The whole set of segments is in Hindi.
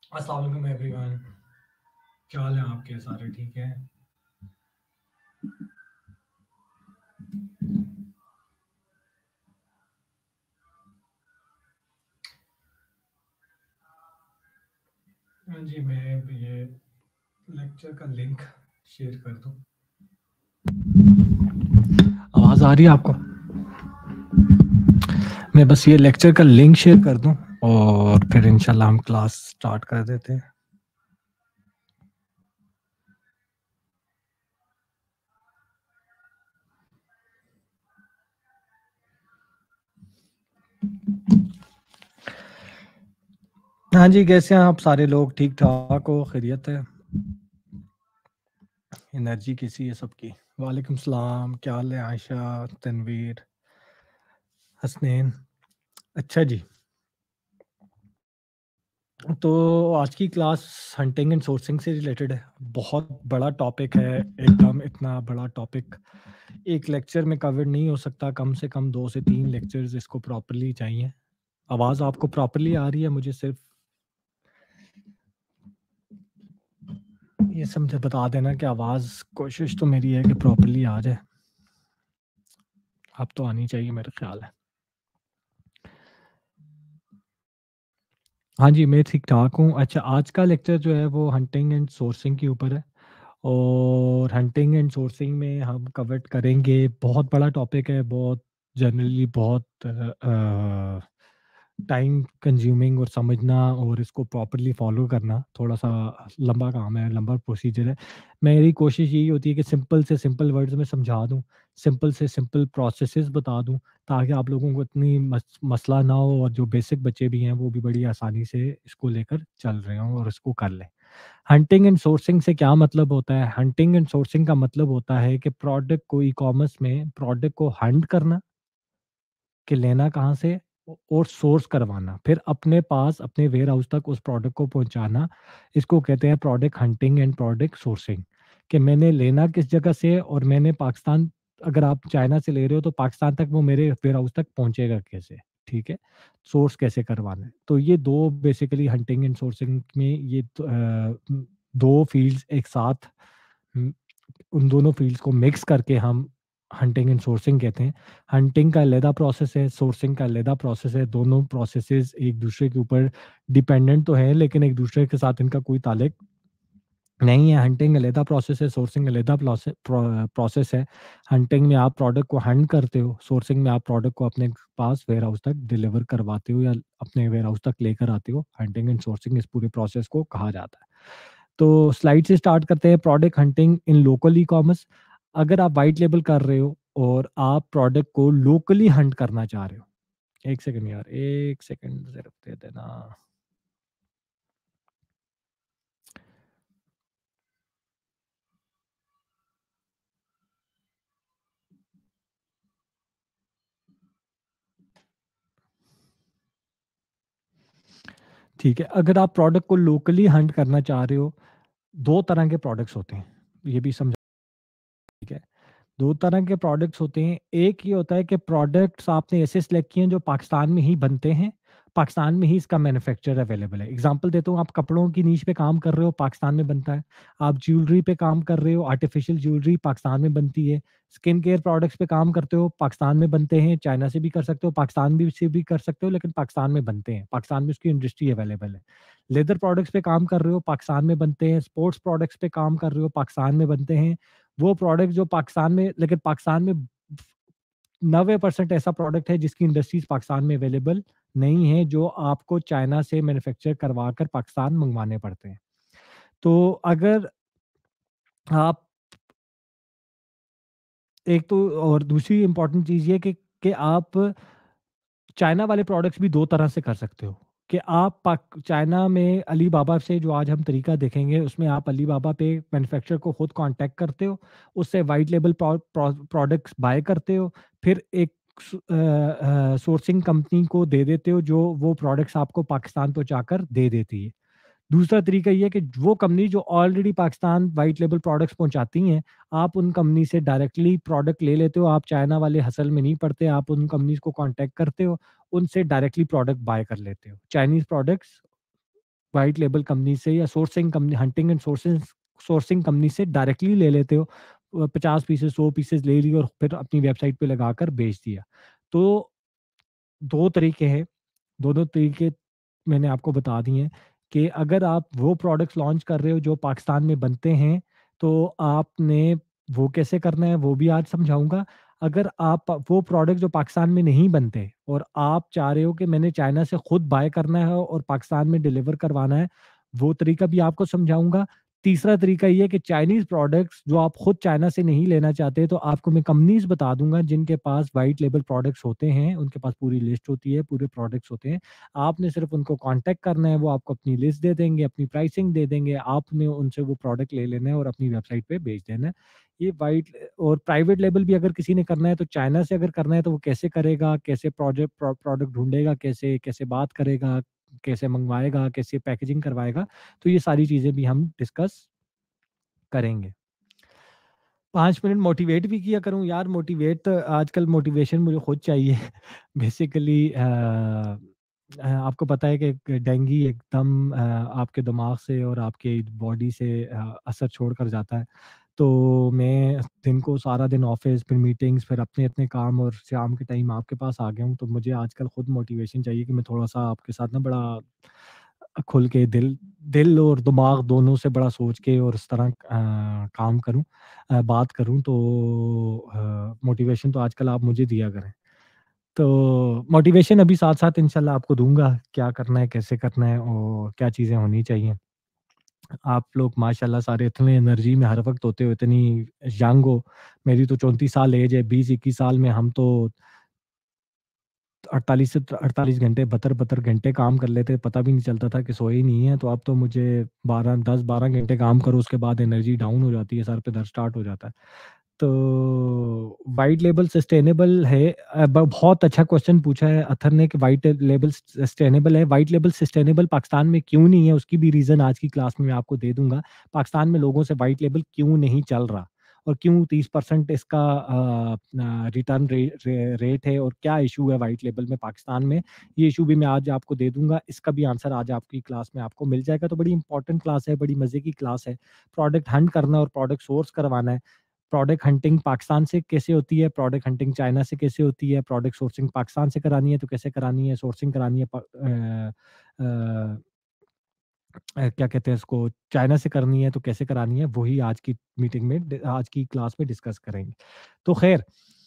अस्सलाम वालेकुम एवरीवन, क्या हाल है आपके? सारे ठीक हैं? हाँ जी, मैं ये लेक्चर का लिंक शेयर कर दूं। आवाज़ आ रही है आपको? मैं बस ये लेक्चर का लिंक शेयर कर दूं और फिर इंशाल्लाह हम क्लास स्टार्ट कर देते हैं। हाँ जी, कैसे हैं आप सारे लोग? ठीक ठाक हो? खैरियत है? एनर्जी कैसी है सबकी? वालेकुम सलाम, क्या हाल है? आयशा, तनवीर, हसनैन। अच्छा जी, तो आज की क्लास हंटिंग एंड सोर्सिंग से रिलेटेड है। बहुत बड़ा टॉपिक है, एकदम इतना बड़ा टॉपिक एक लेक्चर में कवर नहीं हो सकता। कम से कम 2 से 3 लेक्चर्स इसको प्रॉपर्ली चाहिए। आवाज़ आपको प्रॉपर्ली आ रही है? मुझे सिर्फ ये समझे बता देना कि आवाज़, कोशिश तो मेरी है कि प्रॉपर्ली आ जाए। अब तो आनी चाहिए मेरा ख्याल है। हाँ जी, मैं ठीक-ठाक हूँ। अच्छा, आज का लेक्चर जो है वो हंटिंग एंड सोर्सिंग के ऊपर है और हंटिंग एंड सोर्सिंग में हम कवर करेंगे। बहुत बड़ा टॉपिक है, बहुत जनरली बहुत टाइम कंज्यूमिंग और समझना और इसको प्रॉपर्ली फॉलो करना थोड़ा-सा लंबा काम है, लंबा प्रोसीजर है। मेरी कोशिश यही होती है कि सिंपल से सिंपल वर्ड्स में समझा दूँ, सिंपल से सिंपल प्रोसेसेस बता दूँ, ताकि आप लोगों को इतनी मसला ना हो और जो बेसिक बच्चे भी हैं, वो भी बड़ी आसानी से इसको लेकर चल रहे हों और इसको कर लें। हंटिंग एंड सोर्सिंग से क्या मतलब होता है? हंटिंग एंड सोर्सिंग का मतलब होता है कि प्रोडक्ट को ई-कॉमर्स में प्रोडक्ट को हंट करना, कि लेना कहाँ से और सोर्स करवाना, फिर अपने पास अपने वेयर हाउस तक उस प्रोडक्ट को पहुँचाना। इसको कहते हैं product hunting and product sourcing, कि मैंने लेना किस जगह से और मैंने पाकिस्तान, अगर आप चाइना से ले रहे हो तो पाकिस्तान तक वो मेरे वेयर हाउस तक पहुँचेगा कैसे, ठीक है? सोर्स कैसे करवाना है। तो ये 2 बेसिकली हंटिंग एंड सोर्सिंग में ये 2 फील्ड्स एक साथ, उम, उन दोनों फील्ड्स को मिक्स करके हम हंटिंग एंड सोर्सिंग कहते हैं। हंटिंग का अलहदा प्रोसेस है, सोर्सिंग का अलहदा प्रोसेस है। दोनों प्रोसेसेस एक दूसरे के ऊपर डिपेंडेंट तो हैं, लेकिन एक दूसरे के साथ इनका कोई ताल्लुक नहीं है। हंटिंग अलहदा प्रोसेस है, सोर्सिंग अलहदा प्रोसेस है। हंटिंग में आप प्रोडक्ट को हंट करते हो, सोर्सिंग में आप प्रोडक्ट को अपने पास वेयर हाउस तक डिलीवर करवाते हो या अपने वेयर हाउस तक लेकर आते हो। हंटिंग एंड सोर्सिंग इस पूरे प्रोसेस को कहा जाता है। तो स्लाइड से स्टार्ट करते हैं। Product hunting in local e commerce. अगर आप वाइट लेबल कर रहे हो और आप प्रोडक्ट को लोकली हंट करना चाह रहे हो, एक सेकंड यार, एक सेकंड सिर्फ दे देना। ठीक है, अगर आप प्रोडक्ट को लोकली हंट करना चाह रहे हो, दो तरह के प्रोडक्ट्स होते हैं, ये भी समझ, ठीक है? 2 तरह के प्रोडक्ट्स होते हैं। एक ये होता है कि प्रोडक्ट्स आपने ऐसे सिलेक्ट किए हैं जो पाकिस्तान में ही बनते हैं, पाकिस्तान में ही इसका मैन्युफैक्चर अवेलेबल है। एग्ज़ाम्पल देता हूँ, आप कपड़ों की नीश पे काम कर रहे हो, पाकिस्तान में बनता है। आप ज्वेलरी पे काम कर रहे हो, आर्टिफ़िशियल ज्वेलरी पाकिस्तान में बनती है। स्किन केयर प्रोडक्ट्स पे काम करते हो, पाकिस्तान में बनते हैं, चाइना से भी कर सकते हो, पाकिस्तान भी से भी कर सकते हो, लेकिन पाकिस्तान में बनते हैं। पाकिस्तान में उसकी इंडस्ट्री अवेलेबल है। लेदर प्रोडक्ट्स पे काम कर रहे हो, पाकिस्तान में बनते हैं। स्पोर्ट्स प्रोडक्ट्स पे काम कर रहे हो, पाकिस्तान में बनते हैं। वो प्रोडक्ट जो पाकिस्तान में, लेकिन पाकिस्तान में 90% ऐसा प्रोडक्ट है जिसकी इंडस्ट्रीज पाकिस्तान में अवेलेबल नहीं है, जो आपको चाइना से मैन्युफैक्चर करवा कर पाकिस्तान मंगवाने पड़ते हैं। तो अगर आप, एक तो और दूसरी इंपॉर्टेंट चीज़ ये है कि आप चाइना वाले प्रोडक्ट्स भी 2 तरह से कर सकते हो, कि आप पाक चाइना में अली बाबा से, जो आज हम तरीका देखेंगे, उसमें आप अली बाबा पे मैन्युफैक्चरर को खुद कॉन्टैक्ट करते हो, उससे व्हाइट लेबल प्रोडक्ट्स बाय करते हो, फिर एक सोर्सिंग कंपनी को दे देते हो, जो वो प्रोडक्ट्स आपको पाकिस्तान पहुँचाकर दे देती है। दूसरा तरीका ये है कि वो कंपनी जो already Pakistan white label products पहुँचाती हैं, आप उन कंपनी से डायरेक्टली प्रोडक्ट ले लेते हो, आप चाइना वाले हसल में नहीं पड़ते, आप उन कंपनीज़ को कॉन्टैक्ट करते हो, उनसे डायरेक्टली प्रोडक्ट बाय कर लेते हो। Chinese products white label company से या sourcing company, hunting and sourcing company से डायरेक्टली ले लेते हो, 50 पीसेस 100 पीसेस ले लिए और फिर अपनी वेबसाइट पे लगाकर बेच दिया। तो 2 तरीके हैं, दोनों तरीके मैंने आपको बता दिए हैं कि अगर आप वो प्रोडक्ट्स लॉन्च कर रहे हो जो पाकिस्तान में बनते हैं, तो आपने वो कैसे करना है वो भी आज समझाऊँगा। अगर आप वो प्रोडक्ट जो पाकिस्तान में नहीं बनते और आप चाह रहे हो कि मैंने चाइना से खुद बाय करना है और पाकिस्तान में डिलीवर करवाना है, वो तरीका भी आपको समझाऊँगा। तीसरा तरीका ये है कि चाइनीज़ प्रोडक्ट्स जो आप खुद चाइना से नहीं लेना चाहते, तो आपको मैं कंपनीज़ बता दूँगा जिनके पास व्हाइट लेबल प्रोडक्ट्स होते हैं, उनके पास पूरी लिस्ट होती है, पूरे प्रोडक्ट्स होते हैं। आपने सिर्फ़ उनको कॉन्टैक्ट करना है, वो आपको अपनी लिस्ट दे देंगे, अपनी प्राइसिंग दे देंगे, आपने उनसे वो प्रोडक्ट ले लेना है और अपनी वेबसाइट पे बेच देना है। ये व्हाइट और प्राइवेट लेबल भी अगर किसी ने करना है, तो चाइना से अगर करना है तो वो कैसे करेगा, कैसे प्रोडक्ट ढूँढेगा, कैसे कैसे बात करेगा, कैसे मँगवाएगा, कैसे पैकेजिंग करवाएगा, तो ये सारी चीज़ें भी हम डिस्कस करेंगे। 5 मिनट मोटिवेट भी किया करूँ यार, मोटिवेट तो आजकल मोटिवेशन मुझे खुद चाहिए। बेसिकली आपको पता है कि डेंगू एकदम आपके दिमाग से और आपके बॉडी से असर छोड़ कर जाता है। तो मैं दिन को सारा दिन ऑफ़िस, फिर मीटिंग्स, फिर अपने-अपने काम और शाम के टाइम आपके पास आ गया हूँ, तो मुझे आजकल खुद मोटिवेशन चाहिए कि मैं थोड़ा-सा आपके साथ ना बड़ा खुल के दिल दिल और दिमाग दोनों से बड़ा सोच के और इस तरह काम करूँ, बात करूँ, तो मोटिवेशन तो आजकल आप मुझे दिया करें। तो मोटिवेशन अभी साथ-साथ इंशाल्लाह आपको दूँगा, क्या करना है, कैसे करना है और क्या चीज़ें होनी चाहिए। आप लोग माशाल्लाह सारे इतने एनर्जी में हर वक़्त होते हो, इतनी यंग हो। मेरी तो 34 साल एज है, 20-21 साल में हम तो 48 से 48 घंटे, 72-72 घंटे काम कर लेते, पता भी नहीं चलता था कि सोए ही नहीं है। तो अब तो मुझे 12 10-12 घंटे काम करो, उसके बाद एनर्जी डाउन हो जाती है, सर पे दर्द स्टार्ट हो जाता है। तो व्हाइट लेबल सस्टेनेबल है, बहुत अच्छा क्वेश्चन पूछा है अथर ने कि व्हाइट लेबल सस्टेनेबल है। व्हाइट लेबल सस्टेनेबल पाकिस्तान में क्यों नहीं है, उसकी भी रीज़न आज की क्लास में मैं आपको दे दूँगा। पाकिस्तान में लोगों से व्हाइट लेबल क्यों नहीं चल रहा और क्यों 30% इसका रिटर्न रेट है और क्या इश्यू है व्हाइट लेबल में पाकिस्तान में, ये इश्यू भी मैं आज आपको दे दूँगा। इसका भी आंसर आज आपकी क्लास में आपको मिल जाएगा। तो बड़ी इंपॉर्टेंट क्लास है, बड़ी मज़े की क्लास है। प्रोडक्ट हंट करना और प्रोडक्ट सोर्स करवाना है। प्रोडक्ट हंटिंग पाकिस्तान से कैसे होती है, प्रोडक्ट हंटिंग चाइना से कैसे होती है, प्रोडक्ट सोर्सिंग पाकिस्तान से करानी है तो कैसे करानी है, सोर्सिंग करानी है क्या कहते हैं इसको, चाइना से करनी है तो कैसे करानी है, वही आज की मीटिंग में आज की क्लास में डिस्कस करेंगे। तो खैर,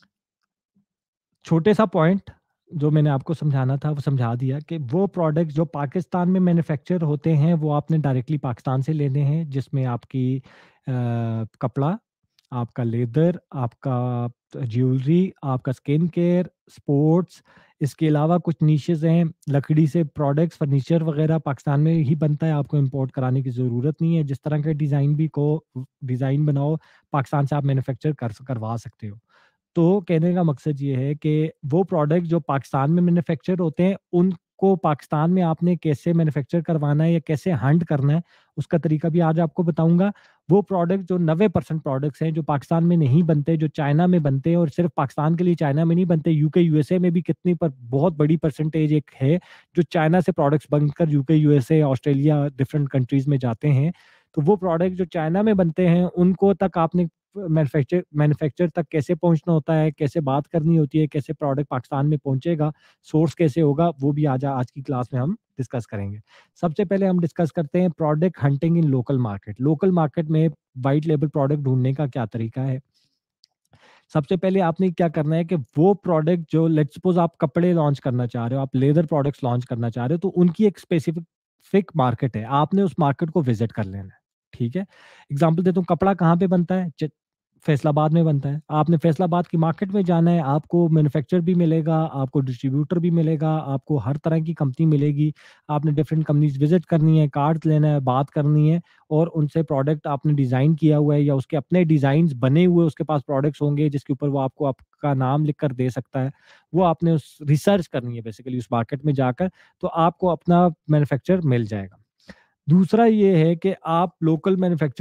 छोटे सा पॉइंट जो मैंने आपको समझाना था वो समझा दिया कि वो प्रोडक्ट जो पाकिस्तान में मैन्युफैक्चर होते हैं वो आपने डायरेक्टली पाकिस्तान से लेने हैं, जिसमें आपकी कपड़ा, आपका लेदर, आपका ज्वेलरी, आपका स्किन केयर, स्पोर्ट्स, इसके अलावा कुछ निशेज़ हैं, लकड़ी से प्रोडक्ट्स, फर्नीचर वगैरह पाकिस्तान में ही बनता है, आपको इम्पोर्ट कराने की ज़रूरत नहीं है। जिस तरह का डिज़ाइन भी को डिज़ाइन बनाओ, पाकिस्तान से आप मैन्युफैक्चर करवा सकते हो। तो कहने का मकसद ये है कि वो प्रोडक्ट जो पाकिस्तान में मैन्युफैक्चर होते हैं, उनको पाकिस्तान में आपने कैसे मैन्युफैक्चर करवाना है या कैसे हंट करना है, उसका तरीका भी आज आपको बताऊँगा। वो प्रोडक्ट जो 90% प्रोडक्ट्स हैं, जो पाकिस्तान में नहीं बनते, जो चाइना में बनते हैं और सिर्फ़ पाकिस्तान के लिए चाइना में नहीं बनते, यूके, यूएसए में भी कितनी पर बहुत बड़ी परसेंटेज एक है, जो चाइना से प्रोडक्ट्स बनकर UK, USA, Australia different countries में जाते हैं। तो वो प्रोडक्ट जो चाइना में बनते हैं, उनको तक आपने मैन्युफैक्चर तक कैसे पहुँचना होता है, कैसे बात करनी होती है, कैसे प्रोडक्ट पाकिस्तान में पहुँचेगा, सोर्स कैसे होगा, वो भी आज की क्लास में हम डिस्कस करेंगे। सबसे पहले हम डिस्कस करते हैं product hunting in local market. Local market में व्हाइट लेबल प्रोडक्ट ढूँढने का क्या तरीका है? सबसे पहले आपने क्या करना है कि वो प्रोडक्ट जो लेट्स सपोज़ आप कपड़े लॉन्च करना चाह रहे हो, आप लेदर प्रोडक्ट्स लॉन्च करना चाह रहे हो, तो उनकी एक स्पेसिफिक मार्केट है। आपने उस मार्केट को विज़िट कर लेना है, ठीक है? एग्ज़ाम्पल देता हूँ, कपड़ा कहाँ पे बनता है? फैसलाबाद में बनता है। आपने फैसलाबाद की मार्केट में जाना है, आपको मैन्युफैक्चरर भी मिलेगा, आपको डिस्ट्रीब्यूटर भी मिलेगा, आपको हर तरह की कंपनी मिलेगी। आपने डिफरेंट कंपनीज़ विज़िट करनी है, कार्ड्स लेना है, बात करनी है और उनसे प्रोडक्ट आपने डिज़ाइन किया हुआ है या उसके अपने डिज़ाइन्स बने हुए उसके पास प्रोडक्ट्स होंगे जिसके ऊपर वो आपको आपका नाम लिख कर दे सकता है। वो आपने उस रिसर्च करनी है बेसिकली उस मार्केट में जाकर, तो आपको अपना मैन्युफैक्चरर मिल जाएगा। दूसरा ये है कि आप लोकल मैन्युफैक्चरर से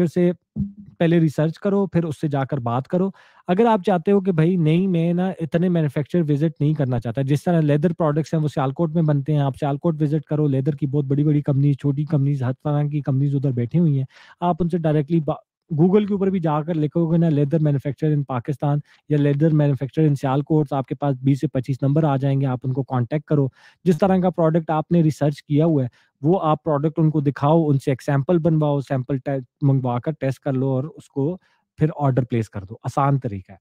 पहले रिसर्च करो, फिर उससे जाकर बात करो। अगर आप चाहते हो कि भई नहीं मैं ना इतने मैन्युफैक्चरर विज़िट नहीं करना चाहता, जिस तरह लेदर प्रोडक्ट्स हैं वो सियालकोट में बनते हैं, आप सियालकोट विज़िट करो, लेदर की बहुत बड़ी-बड़ी कंपनीज़, छोटी कंपनीज़, हर तरह की कंपनीज़ उधर बैठी हुई हैं। आप उनसे डायरेक्टली बा गूगल के ऊपर भी जाकर लिखोगे ना लेदर मैन्युफैक्चरर इन पाकिस्तान या लेदर मैन्युफैक्चरर इन सियालकोट, आपके पास 20 से 25 नंबर आ जाएँगे, आप उनको कॉन्टैक्ट करो। जिस तरह का प्रोडक्ट आपने रिसर्च किया हुआ है, वो आप प्रोडक्ट उनको दिखाओ, उनसे एक सैंपल बनवाओ, सैंपल मँगवाकर टेस्ट कर लो और उसको फिर ऑर्डर प्लेस कर दो, आसान तरीका है।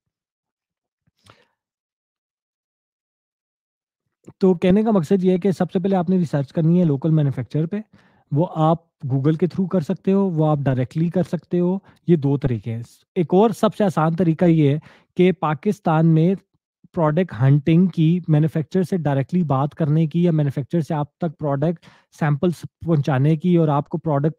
तो कहने का मकसद ये है कि सबसे पहले आपने रिसर्च करनी है लोकल मैन्युफैक्चरर पे, वो आप गूगल के थ्रू कर सकते हो, वो आप डायरेक्टली कर सकते हो, ये 2 तरीके हैं। एक और सबसे आसान तरीका ये है कि पाकिस्तान में प्रोडक्ट हंटिंग की, मैन्युफैक्चरर से डायरेक्टली बात करने की या मैन्युफैक्चरर से आप तक प्रोडक्ट सैंपल्स पहुँचाने की और आपको प्रोडक्ट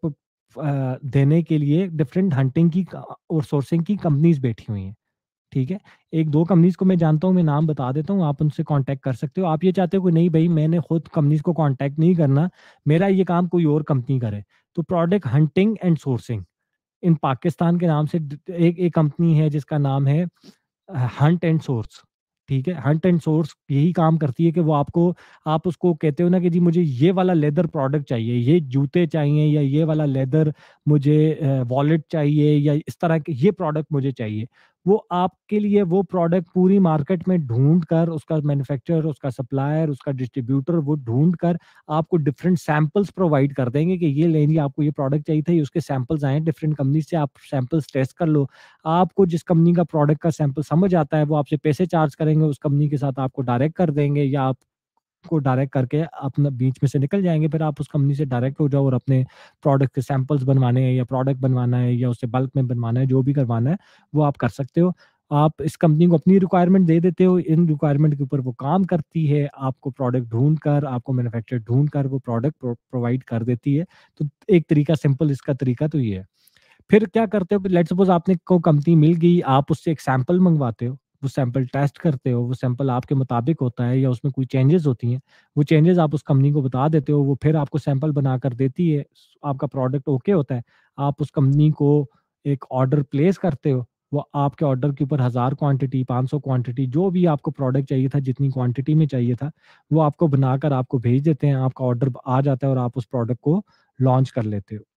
देने के लिए डिफरेंट हंटिंग की और सोर्सिंग की कंपनीज़ बैठी हुई हैं। ठीक है? 1-2 कंपनीज़ को मैं जानता हूँ, मैं नाम बता देता हूँ, आप उनसे कॉन्टैक्ट कर सकते हो। आप ये चाहते हो कि नहीं भई मैंने खुद कंपनीज़ को कॉन्टैक्ट नहीं करना, मेरा ये काम कोई और कंपनी करे। तो product hunting and sourcing in Pakistan के नाम से एक एक कंपनी है जिसका नाम है हंट एंड सोर्स, ठीक है? हंट एंड सोर्स यही काम करती है कि वो आपको, आप उसको कहते हो ना कि जी मुझे ये वाला लेदर प्रोडक्ट चाहिए, ये जूते चाहिए या ये वाला लेदर मुझे वॉलेट चाहिए या इस तरह के ये प्रोडक्ट मुझे चाहिए। वो आपके लिए वो प्रोडक्ट पूरी मार्केट में ढूँढ कर उसका मैन्युफैक्चरर, उसका सप्लायर, उसका डिस्ट्रीब्यूटर वो ढूँढ कर आपको डिफरेंट सैंपल्स प्रोवाइड कर देंगे कि ये लेंगे, आपको ये प्रोडक्ट चाहिए था, ये उसके सैंपल्स आए हैं डिफरेंट कंपनी से, आप सैंपल्स टेस्ट कर लो। आपको जिस कंपनी का प्रोडक्ट का सैंपल समझ आता है, वो आपसे पैसे चार्ज करेंगे, उस कंपनी के साथ आपको डायरेक्ट कर देंगे या आपको डायरेक्ट करके अपना बीच में से निकल जाएँगे। फिर आप उस कंपनी से डायरेक्ट हो जाओ और अपने प्रोडक्ट के सैंपल्स बनवाने हैं या प्रोडक्ट बनवाना है या उसे बल्क में बनवाना है, जो भी करवाना है, वो आप कर सकते हो। आप इस कंपनी को अपनी रिक्वायरमेंट दे देते हो, इन रिक्वायरमेंट के ऊपर वो काम करती है, आपको प्रोडक्ट ढूँढ कर, आपको मैन्युफैक्चरर ढूँढ कर वो प्रोडक्ट प्रोवाइड कर देती है। तो एक तरीका सिंपल इसका तरीका तो ये है। फिर क्या करते हो कि लेट्स सपोज़ आपने को कंपनी मिल गई, आप उससे एक सैंपल मँगवाते हो, वो सैंपल टेस्ट करते हो, वो सैंपल आपके मुताबिक होता है या उसमें कोई चेंजेज़ होती हैं, वो चेंजेज़ आप उस कंपनी को बता देते हो, वो फिर आपको सैंपल बनाकर देती है, आपका प्रोडक्ट ओके होता है, आप उस कंपनी को एक ऑर्डर प्लेस करते हो, वो आपके ऑर्डर के ऊपर 1000 क्वांटिटी, 500 क्वांटिटी जो भी आपको प्रोडक्ट चाहिए था, जितनी क्वांटिटी में चाहिए था, वो आपको बनाकर आपको भेज देते हैं, आपका ऑर्डर आ जाता है और आप उस प्रोडक्ट को लॉन्च कर लेते हो।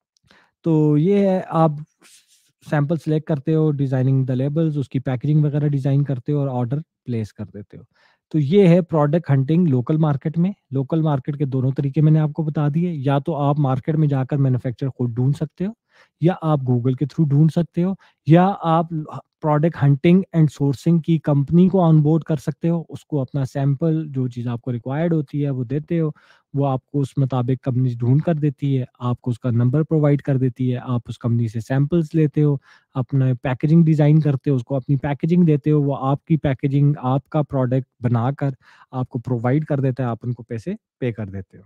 तो ये है, आप सैंपल सेलेक्ट करते हो, डिज़ाइनिंग द लेबल्स, उसकी पैकेजिंग वगैरह डिज़ाइन करते हो और ऑर्डर प्लेस कर देते हो। तो ये है प्रोडक्ट हंटिंग लोकल मार्केट में। लोकल मार्केट के दोनों तरीके मैंने आपको बता दिए, या तो आप मार्केट में जाकर मैन्युफैक्चरर खुद ढूँढ सकते हो, या आप गूगल के थ्रू ढूँढ सकते हो, या आप प्रोडक्ट हंटिंग एंड सोर्सिंग की कंपनी को ऑनबोर्ड कर सकते हो, उसको अपना सैंपल जो चीज़ आपको रिक्वायर्ड होती है वो देते हो, वो आपको उस मुताबिक कंपनी ढूँढ कर देती है, आपको उसका नंबर प्रोवाइड कर देती है, आप उस कंपनी से सैंपल्स लेते हो, अपना पैकेजिंग डिज़ाइन करते हो, उसको अपनी पैकेजिंग देते हो, वो आपकी पैकेजिंग, आपका प्रोडक्ट बनाकर आपको प्रोवाइड कर देता है, आप उनको पैसे पे कर देते हो।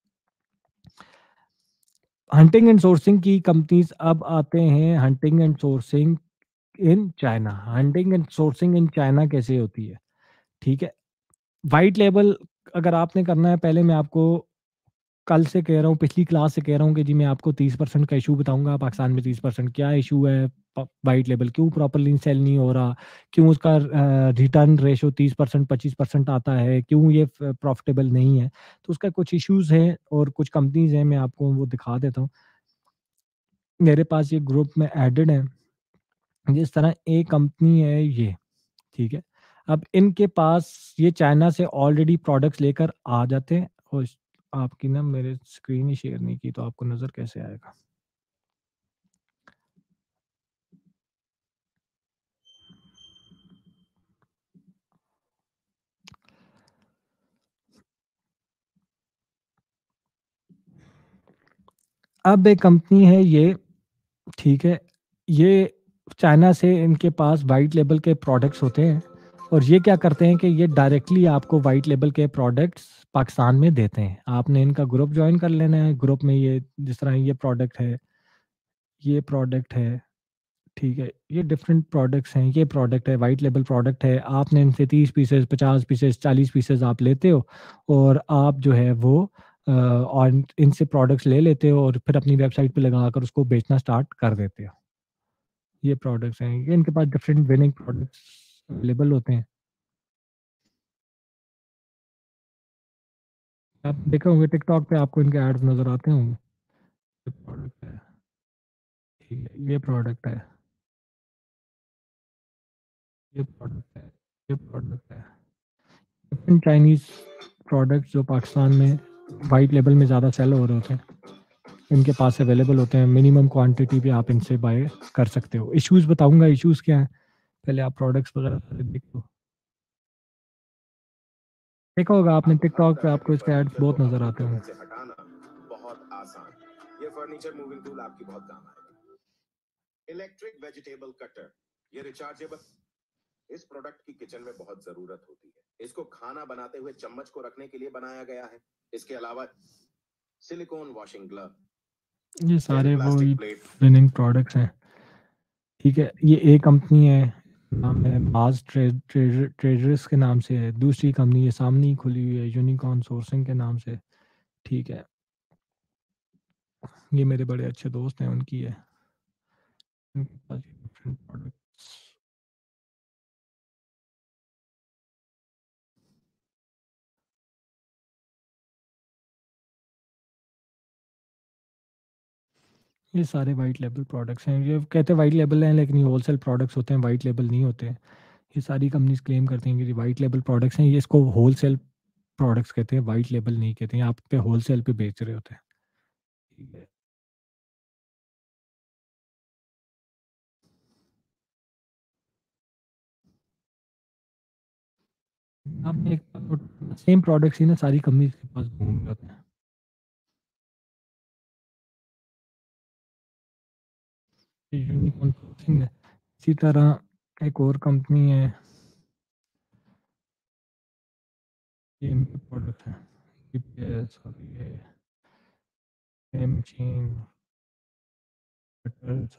हंटिंग एंड सोर्सिंग की कंपनीज़ अब आते हैं hunting and sourcing in China. Hunting and sourcing in China कैसे होती है? ठीक है? व्हाइट लेबल अगर आपने करना है, पहले मैं आपको कल से कह रहा हूँ, पिछली क्लास से कह रहा हूँ कि जी मैं आपको 30% का इश्यू बताऊँगा, पाकिस्तान में 30% क्या इश्यू है, व्हाइट लेबल क्यों प्रॉपर्ली सेल नहीं हो रहा, क्यों उसका रिटर्न रेशो 30% 25% आता है, क्यों ये प्रॉफिटेबल नहीं है। तो उसका कुछ इश्यूज़ हैं और कुछ कंपनीज़ हैं, मैं आपको वो दिखा देता हूँ। मेरे पास ये ग्रुप में एडेड है, जिस तरह एक कंपनी है ये, ठीक है? अब इनके पास ये चाइना से ऑलरेडी प्रोडक्ट्स लेकर आ जाते हैं और आपकी ना मेरे स्क्रीन ही शेयर नहीं की तो आपको नज़र कैसे आएगा? अब एक कंपनी है ये, ठीक है? ये चाइना से इनके पास व्हाइट लेबल के प्रोडक्ट्स होते हैं और ये क्या करते हैं कि ये डायरेक्टली आपको व्हाइट लेबल के प्रोडक्ट्स पाकिस्तान में देते हैं। आपने इनका ग्रुप जॉइन कर लेना है, ग्रुप में ये जिस तरह ये प्रोडक्ट है, ठीक है? ये डिफरेंट प्रोडक्ट्स हैं, ये प्रोडक्ट है, व्हाइट लेबल प्रोडक्ट है, आपने इनसे 30 पीसेज़, 50 पीसेज़, 40 पीसेज़ आप लेते हो और आप जो है वो और इनसे प्रोडक्ट्स ले लेते हो और फिर अपनी वेबसाइट पे लगाकर उसको बेचना स्टार्ट कर देते हो। ये प्रोडक्ट्स हैं, ये इनके पास डिफरेंट विनिंग प्रोडक्ट्स अवेलेबल होते हैं। आप देखे होंगे टिकटॉक पे आपको इनके एड्स नज़र आते होंगे। ये प्रोडक्ट है, ठीक है, ये प्रोडक्ट है, ये प्रोडक्ट है, ये प्रोडक्ट है। डिफरेंट चाइनीज़ प्रोडक्ट्स जो पाकिस्तान में व्हाइट लेबल में ज़्यादा सेल हो रहे होते हैं, इनके पास अवेलेबल होते हैं। मिनिमम क्वांटिटी पे आप इनसे बाय कर सकते हो। इश्यूज़ बताऊँगा, इश्यूज़ क्या हैं? पहले आप प्रोडक्ट्स वगैरह सारे देख लो। देखा होगा आपने टिकटॉक पे आपको इसके एड्स बहुत नज़र आते होंगे। से हटाना बहुत आसान। ये फर्नीचर मूविंग टूल आपकी बहुत काम आएगा। इलेक्ट्रिक वेजिटेबल कटर, ये रिचार्जेबल। इस प्रोडक्ट की किचन में बहुत जरूरत होती है। इसको खाना बनाते हुए चम्मच को रखने के लिए बनाया गया है। इसके अलावा सिलिकॉन वॉशिंग ग्लव, ये हेवी सारे वो प्लास्टिक ही प्लेट। विनिंग प्रोडक्ट्स हैं, ठीक है। ये एक कंपनी है, नाम है बाज़ ट्रेडर्स के नाम से है। दूसरी कंपनी ये सामने ही खुली हुई है, यूनिकॉर्न सोर्सिंग के नाम से, ठीक है। ये मेरे बड़े अच्छे दोस्त हैं, उनकी है। उनके पास ये डिफरेंट प्रोडक्ट्स। ये सारे वाइट लेबल प्रोडक्ट्स हैं। ये कहते हैं वाइट लेबल हैं, लेकिन ये होलसेल प्रोडक्ट्स होते हैं, वाइट लेबल नहीं होते हैं। ये सारी कंपनीज क्लेम करती हैं कि ये वाइट लेबल प्रोडक्ट्स हैं। ये इसको होलसेल प्रोडक्ट्स कहते हैं, वाइट लेबल नहीं कहते हैं। आप पे होलसेल पे बेच रहे होते हैं, ठीक है। आपने एक सेम प्रोडक्ट्स ही ना सारी कंपनीज के पास घूम रहे होते हैं। ये यूनिकॉर्न सोर्सिंग है। इसी तरह एक और कंपनी है, ये इनके प्रोडक्ट हैं, यूपीएस और ये मशीन कटर्स।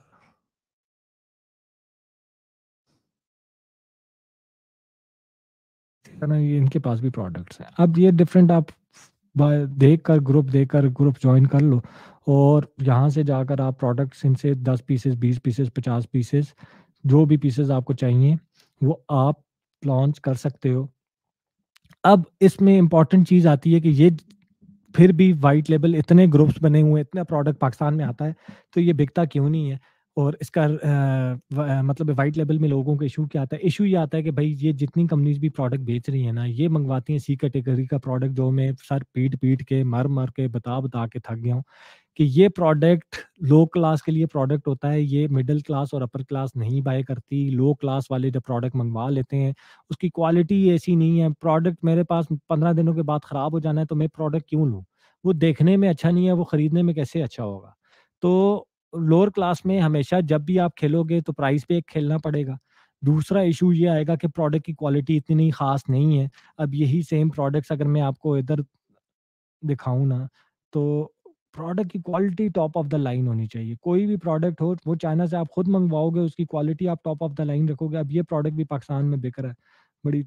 इसी तरह ये इनके पास भी प्रोडक्ट्स हैं। अब ये डिफरेंट आप देख कर ग्रुप ज्वाइन कर लो, और यहाँ से जाकर आप प्रोडक्ट्स इनसे 10 पीसेस, 20 पीसेस, 50 पीसेस, जो भी पीसेस आपको चाहिए वो आप लॉन्च कर सकते हो। अब इसमें इम्पोर्टेंट चीज़ आती है कि ये फिर भी व्हाइट लेबल इतने ग्रुप्स बने हुए हैं, इतना प्रोडक्ट पाकिस्तान में आता है, तो ये बिकता क्यों नहीं है? और इसका मतलब व्हाइट लेबल में लोगों को इशू क्या आता है? इशू ये आता है कि भाई ये जितनी कंपनीज भी प्रोडक्ट बेच रही है ना, ये मंगवाती हैं सी कैटेगरी का प्रोडक्ट, जो मैं सर पीट-पीट के, मर-मर के, बता-बता के थक गया हूँ कि ये प्रोडक्ट लो क्लास के लिए प्रोडक्ट होता है, ये मिडल क्लास और अपर क्लास नहीं बाय करती। लो क्लास वाले जब प्रोडक्ट मंगवा लेते हैं, उसकी क्वालिटी ऐसी नहीं है। प्रोडक्ट मेरे पास 15 दिनों के बाद खराब हो जाना है, तो मैं प्रोडक्ट क्यों लूँ? वो देखने में अच्छा नहीं है, वो खरीदने में कैसे अच्छा होगा? तो लोअर क्लास में हमेशा जब भी आप खेलोगे तो प्राइस पे एक खेलना पड़ेगा। दूसरा इश्यू ये आएगा कि प्रोडक्ट की क्वालिटी इतनी ख़ास नहीं है। अब यही सेम प्रोडक्ट्स अगर मैं आपको इधर दिखाऊँ ना, तो प्रोडक्ट की quality top of the line होनी चाहिए। कोई भी प्रोडक्ट हो, वो चाइना से आप खुद मँगवाओगे, उसकी क्वालिटी आप टॉप ऑफ द लाइन रखोगे। अब ये प्रोडक्ट भी पाकिस्तान में बिक रहा है, बड़ी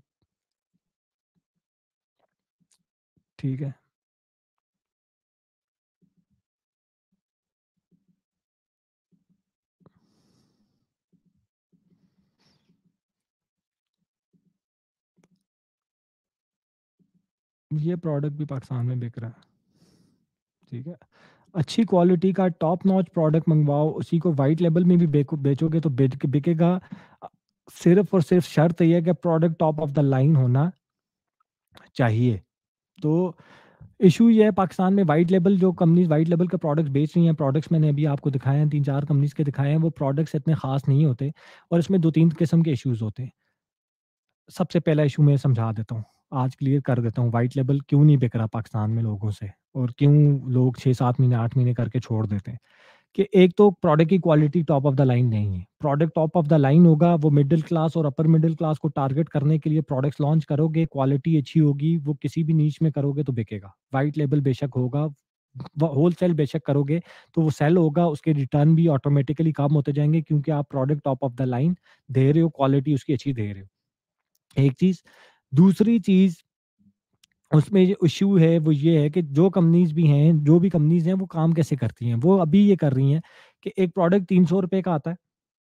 ठीक है। ये प्रोडक्ट भी पाकिस्तान में बिक रहा है, ठीक है। अच्छी क्वालिटी का टॉप नॉच प्रोडक्ट मंगवाओ, उसी को व्हाइट लेबल में भी बेचोगे तो बिकेगा। अ, सिर्फ़ और सिर्फ़ शर्त ये है कि product top of the line होना चाहिए। तो इश्यू ये है पाकिस्तान में व्हाइट लेबल, जो कंपनीज़ व्हाइट लेबल के प्रोडक्ट्स बेच रही हैं, प्रोडक्ट्स मैंने अभी आपको दिखाए हैं, 3-4 कंपनीज़ के दिखाए हैं, वो प्रोडक्ट्स इतने ख़ास नहीं होते, और इसमें 2-3 किस्म के इश्यूज़ होते हैं। सबसे पहला इश्यू मैं समझा देता हूँ, आज क्लियर कर देता हूँ, व्हाइट लेबल क्यों नहीं बिक रहा पाकिस्तान में लोगों से, और क्यों लोग 6-7 महीने, 8 महीने करके छोड़ देते हैं। कि एक तो प्रोडक्ट की quality top of the line नहीं है। Product top of the line होगा, वो मिडल क्लास और अपर मिडल क्लास को टारगेट करने के लिए प्रोडक्ट्स लॉन्च करोगे, क्वालिटी अच्छी होगी, वो किसी भी नीश में करोगे तो बिकेगा। व्हाइट लेबल बेशक होगा, होलसेल बेशक करोगे तो वो सेल होगा, उसके रिटर्न भी ऑटोमेटिकली कम होते जाएँगे, क्योंकि आप product top of the line दे रहे हो, क्वालिटी उसकी अच्छी दे रहे हो। एक चीज़, दूसरी चीज़ उसमें जो इश्यू है वो ये है कि जो कंपनीज़ भी हैं, जो भी कंपनीज़ हैं वो काम कैसे करती हैं? वो अभी ये कर रही हैं कि एक प्रोडक्ट ₹300 का आता है,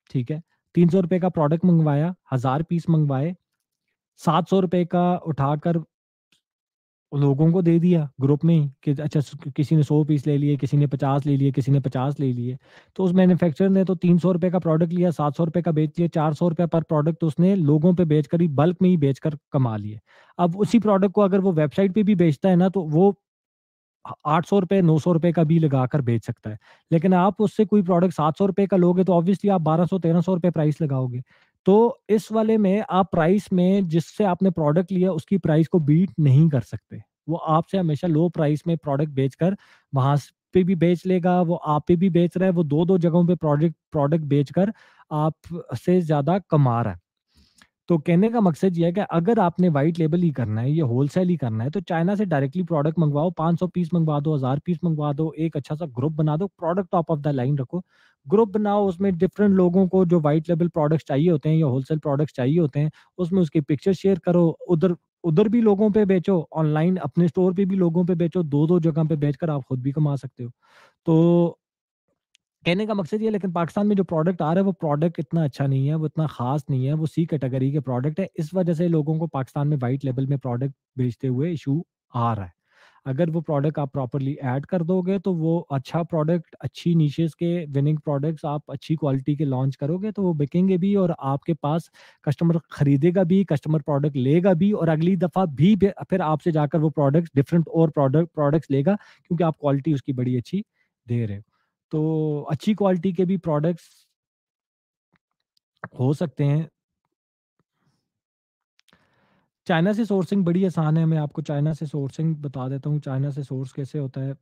ठीक है, 300 रुपए का प्रोडक्ट मंगवाया, 1000 पीस मंगवाए, 700 रुपए का उठाकर लोगों को दे दिया ग्रुप में ही कि अच्छा किसी ने 100 पीस ले लिए, किसी ने 50 ले लिए, किसी ने 50 ले लिए। तो उस मैन्युफैक्चरर ने तो 300 रुपए का प्रोडक्ट लिया, 700 रुपए का बेच लिया, 400 रुपए पर प्रोडक्ट उसने लोगों पे बेचकर ही बल्क में ही बेचकर कमा लिए। अब उसी प्रोडक्ट को अगर वो वेबसाइट पे भी बेचता है ना, तो वो 800 रुपए, 900 रुपए का भी लगाकर बेच सकता है। लेकिन आप उससे कोई प्रोडक्ट 700 रुपए का लोगे तो ऑब्वियसली आप 1200, 1300 रुपए प्राइस लगाओगे। तो इस वाले में आप प्राइस में जिससे आपने प्रोडक्ट लिया उसकी प्राइस को बीट नहीं कर सकते। वो आपसे हमेशा लो प्राइस में प्रोडक्ट बेचकर वहां पे भी बेच लेगा, वो आप पे भी बेच रहा है, वो दो जगहों पे प्रोडक्ट प्रोडक्ट बेचकर आपसे ज्यादा कमा रहा है। तो कहने का मकसद ये है कि अगर आपने व्हाइट लेबल ही करना है, ये होलसेल ही करना है, तो चाइना से डायरेक्टली प्रोडक्ट मंगवाओ, 500 पीस मंगवा दो, 1000 पीस मंगवा दो, एक अच्छा सा ग्रुप बना दो, product top of the line रखो, ग्रुप बनाओ, उसमें डिफरेंट लोगों को जो व्हाइट लेबल प्रोडक्ट्स चाहिए होते हैं या होलसेल प्रोडक्ट्स चाहिए होते हैं, उसमें उसकी पिक्चर शेयर करो, उधर उधर भी लोगों पे बेचो, ऑनलाइन अपने स्टोर पे भी लोगों पे बेचो, दो जगह पे बेचकर आप खुद भी कमा सकते हो। तो कहने का मकसद ये है, लेकिन पाकिस्तान में जो प्रोडक्ट आ रहा है वो प्रोडक्ट इतना अच्छा नहीं है, वो इतना खास नहीं है, वो सी कैटेगरी के प्रोडक्ट है। इस वजह से लोगों को पाकिस्तान में वाइट लेवल में प्रोडक्ट बेचते हुए इशू आ रहा है। अगर वो प्रोडक्ट आप प्रॉपर्ली ऐड कर दोगे तो वो अच्छा प्रोडक्ट, अच्छी निशेस के विनिंग प्रोडक्ट्स आप अच्छी क्वालिटी के लॉन्च करोगे तो वो बिकेंगे भी और आपके पास कस्टमर खरीदेगा भी, कस्टमर प्रोडक्ट लेगा भी और अगली दफ़ा भी फिर आपसे जाकर वो प्रोडक्ट्स डिफरेंट और प्रोडक्ट्स लेगा क्योंकि आप क्वालिटी उसकी बड़ी अच्छी दे रहे हो। तो अच्छी क्वालिटी के भी प्रोडक्ट्स हो सकते हैं। चाइना से सोर्सिंग बड़ी आसान है, मैं आपको चाइना से सोर्सिंग बता देता हूँ, चाइना से सोर्स कैसे होता है।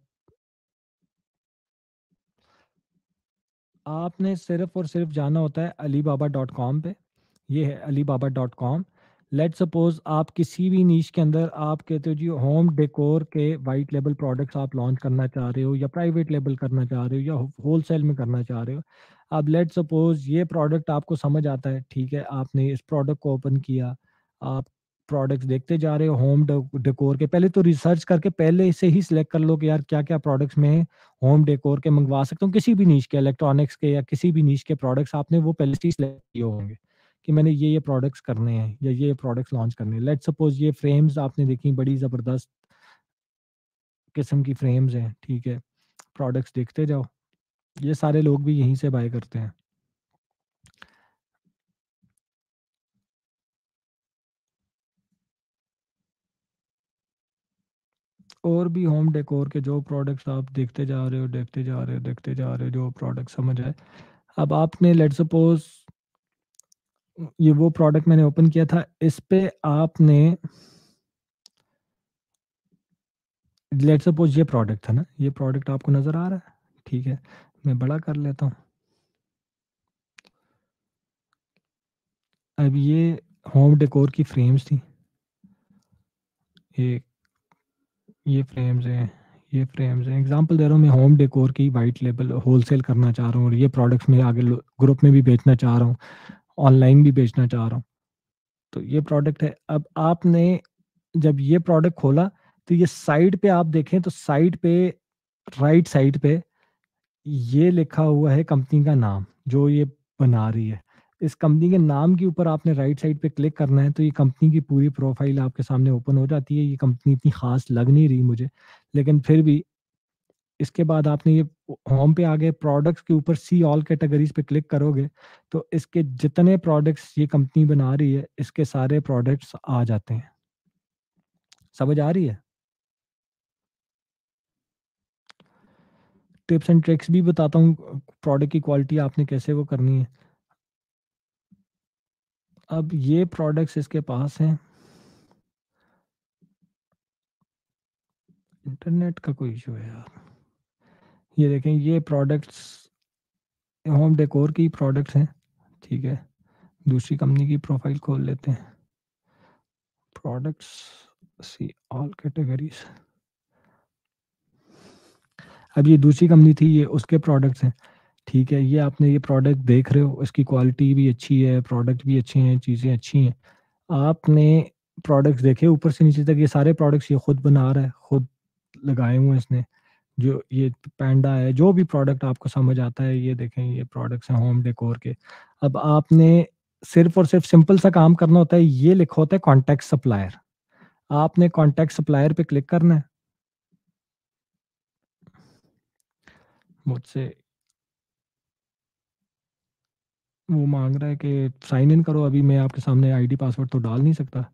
आपने सिर्फ और सिर्फ जाना होता है alibaba.com पे, ये है alibaba.com। लेट्स सपोज आप किसी भी नीश के अंदर आप कहते हो जी होम डेकोर के वाइट लेबल प्रोडक्ट्स आप लॉन्च करना चाह रहे हो या प्राइवेट लेबल करना चाह रहे हो या होलसेल में करना चाह रहे हो। अब लेट्स सपोज ये प्रोडक्ट आपको समझ आता है, ठीक है, आपने इस प्रोडक्ट को ओपन किया, आप प्रोडक्ट्स देखते जा रहे हो होम डेकोर के, पहले तो रिसर्च करके पहले से ही सिलेक्ट कर लो कि यार क्या क्या प्रोडक्ट्स में होम डेकोर के मंगवा सकता हूँ, किसी भी नीश के, इलेक्ट्रॉनिक्स के या किसी भी नीश के प्रोडक्ट्स आपने वो पहले से ही सिलेक्ट किए होंगे कि मैंने ये प्रोडक्ट्स करने हैं या ये प्रोडक्ट्स लॉन्च करने हैं। लेट्स सपोज ये फ्रेम्स आपने देखी, बड़ी ज़बरदस्त किस्म की फ्रेम्स हैं, ठीक है, प्रोडक्ट्स देखते जाओ, ये सारे लोग भी यहीं से बाय करते हैं। और भी होम डेकोर के जो प्रोडक्ट्स आप देखते जा रहे हो, देखते जा रहे हो, देखते जा रहे हो, जो प्रोडक्ट समझ आए। अब आपने लेट्स सपोज ये वो प्रोडक्ट मैंने ओपन किया था, इस पे आपने लेट्स सपोज ये प्रोडक्ट था ना, ये प्रोडक्ट आपको नज़र आ रहा है, ठीक है, मैं बड़ा कर लेता हूँ। अब ये होम डेकोर की फ्रेम्स थी, ये ये फ्रेम्स हैं, ये फ्रेम्स हैं, एग्जांपल दे रहा हूँ, मैं होम डेकोर की वाइट लेबल होलसेल करना चाह रहा हूँ और ये प्रोडक्ट्स मैं आगे ग्रुप में भी बेचना चाह रहा हूँ, ऑनलाइन भी बेचना चाह रहा हूँ। तो ये प्रोडक्ट है। अब आपने जब ये प्रोडक्ट खोला तो ये साइड पे आप देखें तो साइड पे, राइट साइड पे ये लिखा हुआ है कंपनी का नाम जो ये बना रही है। इस कंपनी के नाम के ऊपर आपने राइट साइड पे क्लिक करना है तो ये कंपनी की पूरी प्रोफाइल आपके सामने ओपन हो जाती है। ये कंपनी इतनी खास लग नहीं रही मुझे, लेकिन फिर भी इसके बाद आपने ये होम पे आ गए, प्रोडक्ट्स के ऊपर सी ऑल कैटेगरीज पे क्लिक करोगे तो इसके जितने प्रोडक्ट्स ये कंपनी बना रही है इसके सारे प्रोडक्ट्स आ जाते हैं। समझ आ रही है? टिप्स एंड ट्रिक्स भी बताता हूँ, प्रोडक्ट की क्वालिटी आपने कैसे वो करनी है। अब ये प्रोडक्ट्स इसके पास हैं, इंटरनेट का कोई इशू है यार। ये देखें, ये प्रोडक्ट्स होम डेकोर की प्रोडक्ट्स हैं, ठीक है। दूसरी कंपनी की प्रोफाइल खोल लेते हैं, प्रोडक्ट्स, सी ऑल कैटेगरीज। अब ये दूसरी कंपनी थी, ये उसके प्रोडक्ट्स हैं, ठीक है। ये आपने ये प्रोडक्ट देख रहे हो, इसकी क्वालिटी भी अच्छी है, प्रोडक्ट भी अच्छे हैं, चीज़ें अच्छी हैं। आपने प्रोडक्ट्स देखे ऊपर से नीचे तक, ये सारे प्रोडक्ट्स ये खुद बना रहा है, खुद लगाए हुए हैं इसने, जो ये पैंडा है, जो भी प्रोडक्ट आपको समझ आता है, ये देखें ये प्रोडक्ट्स हैं होम डेकोर के। अब आपने सिर्फ और सिर्फ सिंपल सा काम करना होता है, ये लिखा होता है कॉन्टैक्ट सप्लायर। आपने कॉन्टैक्ट सप्लायर पे क्लिक करना है। मुझसे वो मांग रहा है कि साइन इन करो, अभी मैं आपके सामने आईडी पासवर्ड तो डाल नहीं सकता।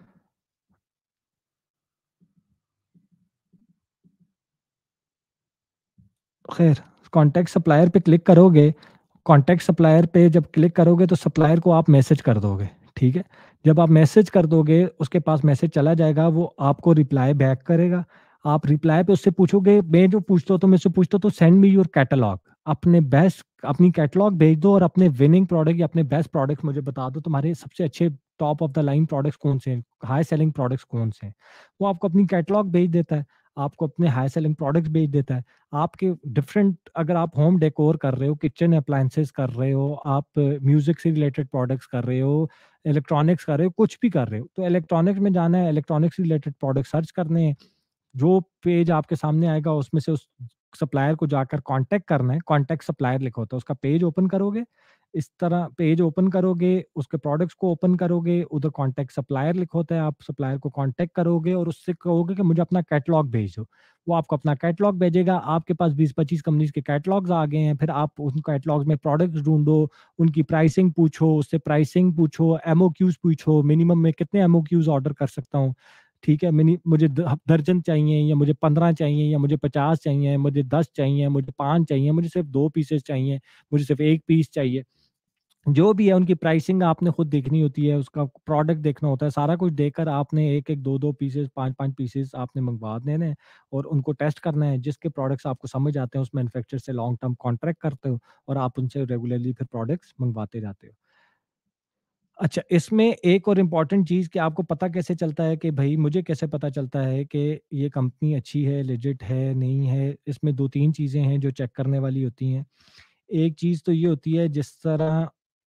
खैर, कॉन्टैक्ट सप्लायर पे क्लिक करोगे, कॉन्टैक्ट सप्लायर पे जब क्लिक करोगे तो सप्लायर को आप मैसेज कर दोगे, ठीक है। जब आप मैसेज कर दोगे उसके पास मैसेज चला जाएगा, वो आपको रिप्लाई बैक करेगा। आप रिप्लाई पे उससे पूछोगे, मैं जो पूछता हूँ तो मैं उससे पूछता हूँ तो सेंड मी योर कैटलॉग, अपने बेस्ट अपनी कैटलॉग भेज दो और अपने विनिंग प्रोडक्ट या अपने बेस्ट प्रोडक्ट्स मुझे बता दो, तुम्हारे सबसे अच्छे top of the line products कौन से हैं, हाई सेलिंग प्रोडक्ट्स कौन से हैं। वो आपको अपनी कैटलॉग भेज देता है, आपको अपने हाई सेलिंग प्रोडक्ट्स भेज देता है। आपके डिफरेंट, अगर आप होम डेकोर कर रहे हो, किचन अप्लायंसेस कर रहे हो, आप म्यूजिक से रिलेटेड प्रोडक्ट्स कर रहे हो, इलेक्ट्रॉनिक्स कर रहे हो, कुछ भी कर रहे हो, तो इलेक्ट्रॉनिक्स में जाना है, इलेक्ट्रॉनिक्स रिलेटेड प्रोडक्ट सर्च करने हैं। जो पेज आपके सामने आएगा उसमें से उस सप्लायर को जाकर कांटेक्ट करना है, कांटेक्ट सप्लायर लिखा होता है, उसका पेज ओपन करोगे, इस तरह पेज ओपन करोगे, उसके प्रोडक्ट्स को ओपन करोगे, उधर कांटेक्ट सप्लायर लिखा होता है, आप सप्लायर को कांटेक्ट करोगे और उससे कहोगे कि मुझे अपना कैटलॉग भेज दो। वो आपको अपना कैटलॉग भेजेगा, आपके पास 20-25 कंपनीज के कैटलॉग्स आ गए हैं, फिर आप उन कैटलॉग्स में प्रोडक्ट्स ढूंढो, उनकी प्राइसिंग पूछो, उससे प्राइसिंग पूछो, एमओक्यूज पूछो, मिनिमम में कितने एमओक्यूज ऑर्डर कर सकता हूँ, ठीक है, मिनी मुझे दर्जन चाहिए या मुझे 15 चाहिए या मुझे 50 चाहिए, मुझे 10 चाहिए, मुझे 5 चाहिए, मुझे सिर्फ 2 पीसेस चाहिए, मुझे सिर्फ 1 पीस चाहिए। जो भी है उनकी प्राइसिंग आपने खुद देखनी होती है, उसका प्रोडक्ट देखना होता है, सारा कुछ देखकर आपने 1-1, 2-2 पीसेस, 5-5 पीसेस आपने मंगवा देने हैं और उनको टेस्ट करना है। जिसके प्रोडक्ट्स आपको समझ आते हैं उस मैन्युफैक्चरर से लॉन्ग टर्म कॉन्ट्रैक्ट करते हो और आप उनसे रेगुलरली फिर प्रोडक्ट्स मंगवाते जाते हो। अच्छा, इसमें एक और इम्पॉर्टेंट चीज़ कि आपको पता कैसे चलता है कि भई मुझे कैसे पता चलता है कि ये कंपनी अच्छी है, लेजिट है, नहीं है? इसमें 2-3 चीज़ें हैं जो चेक करने वाली होती हैं। एक चीज़ तो ये होती है, जिस तरह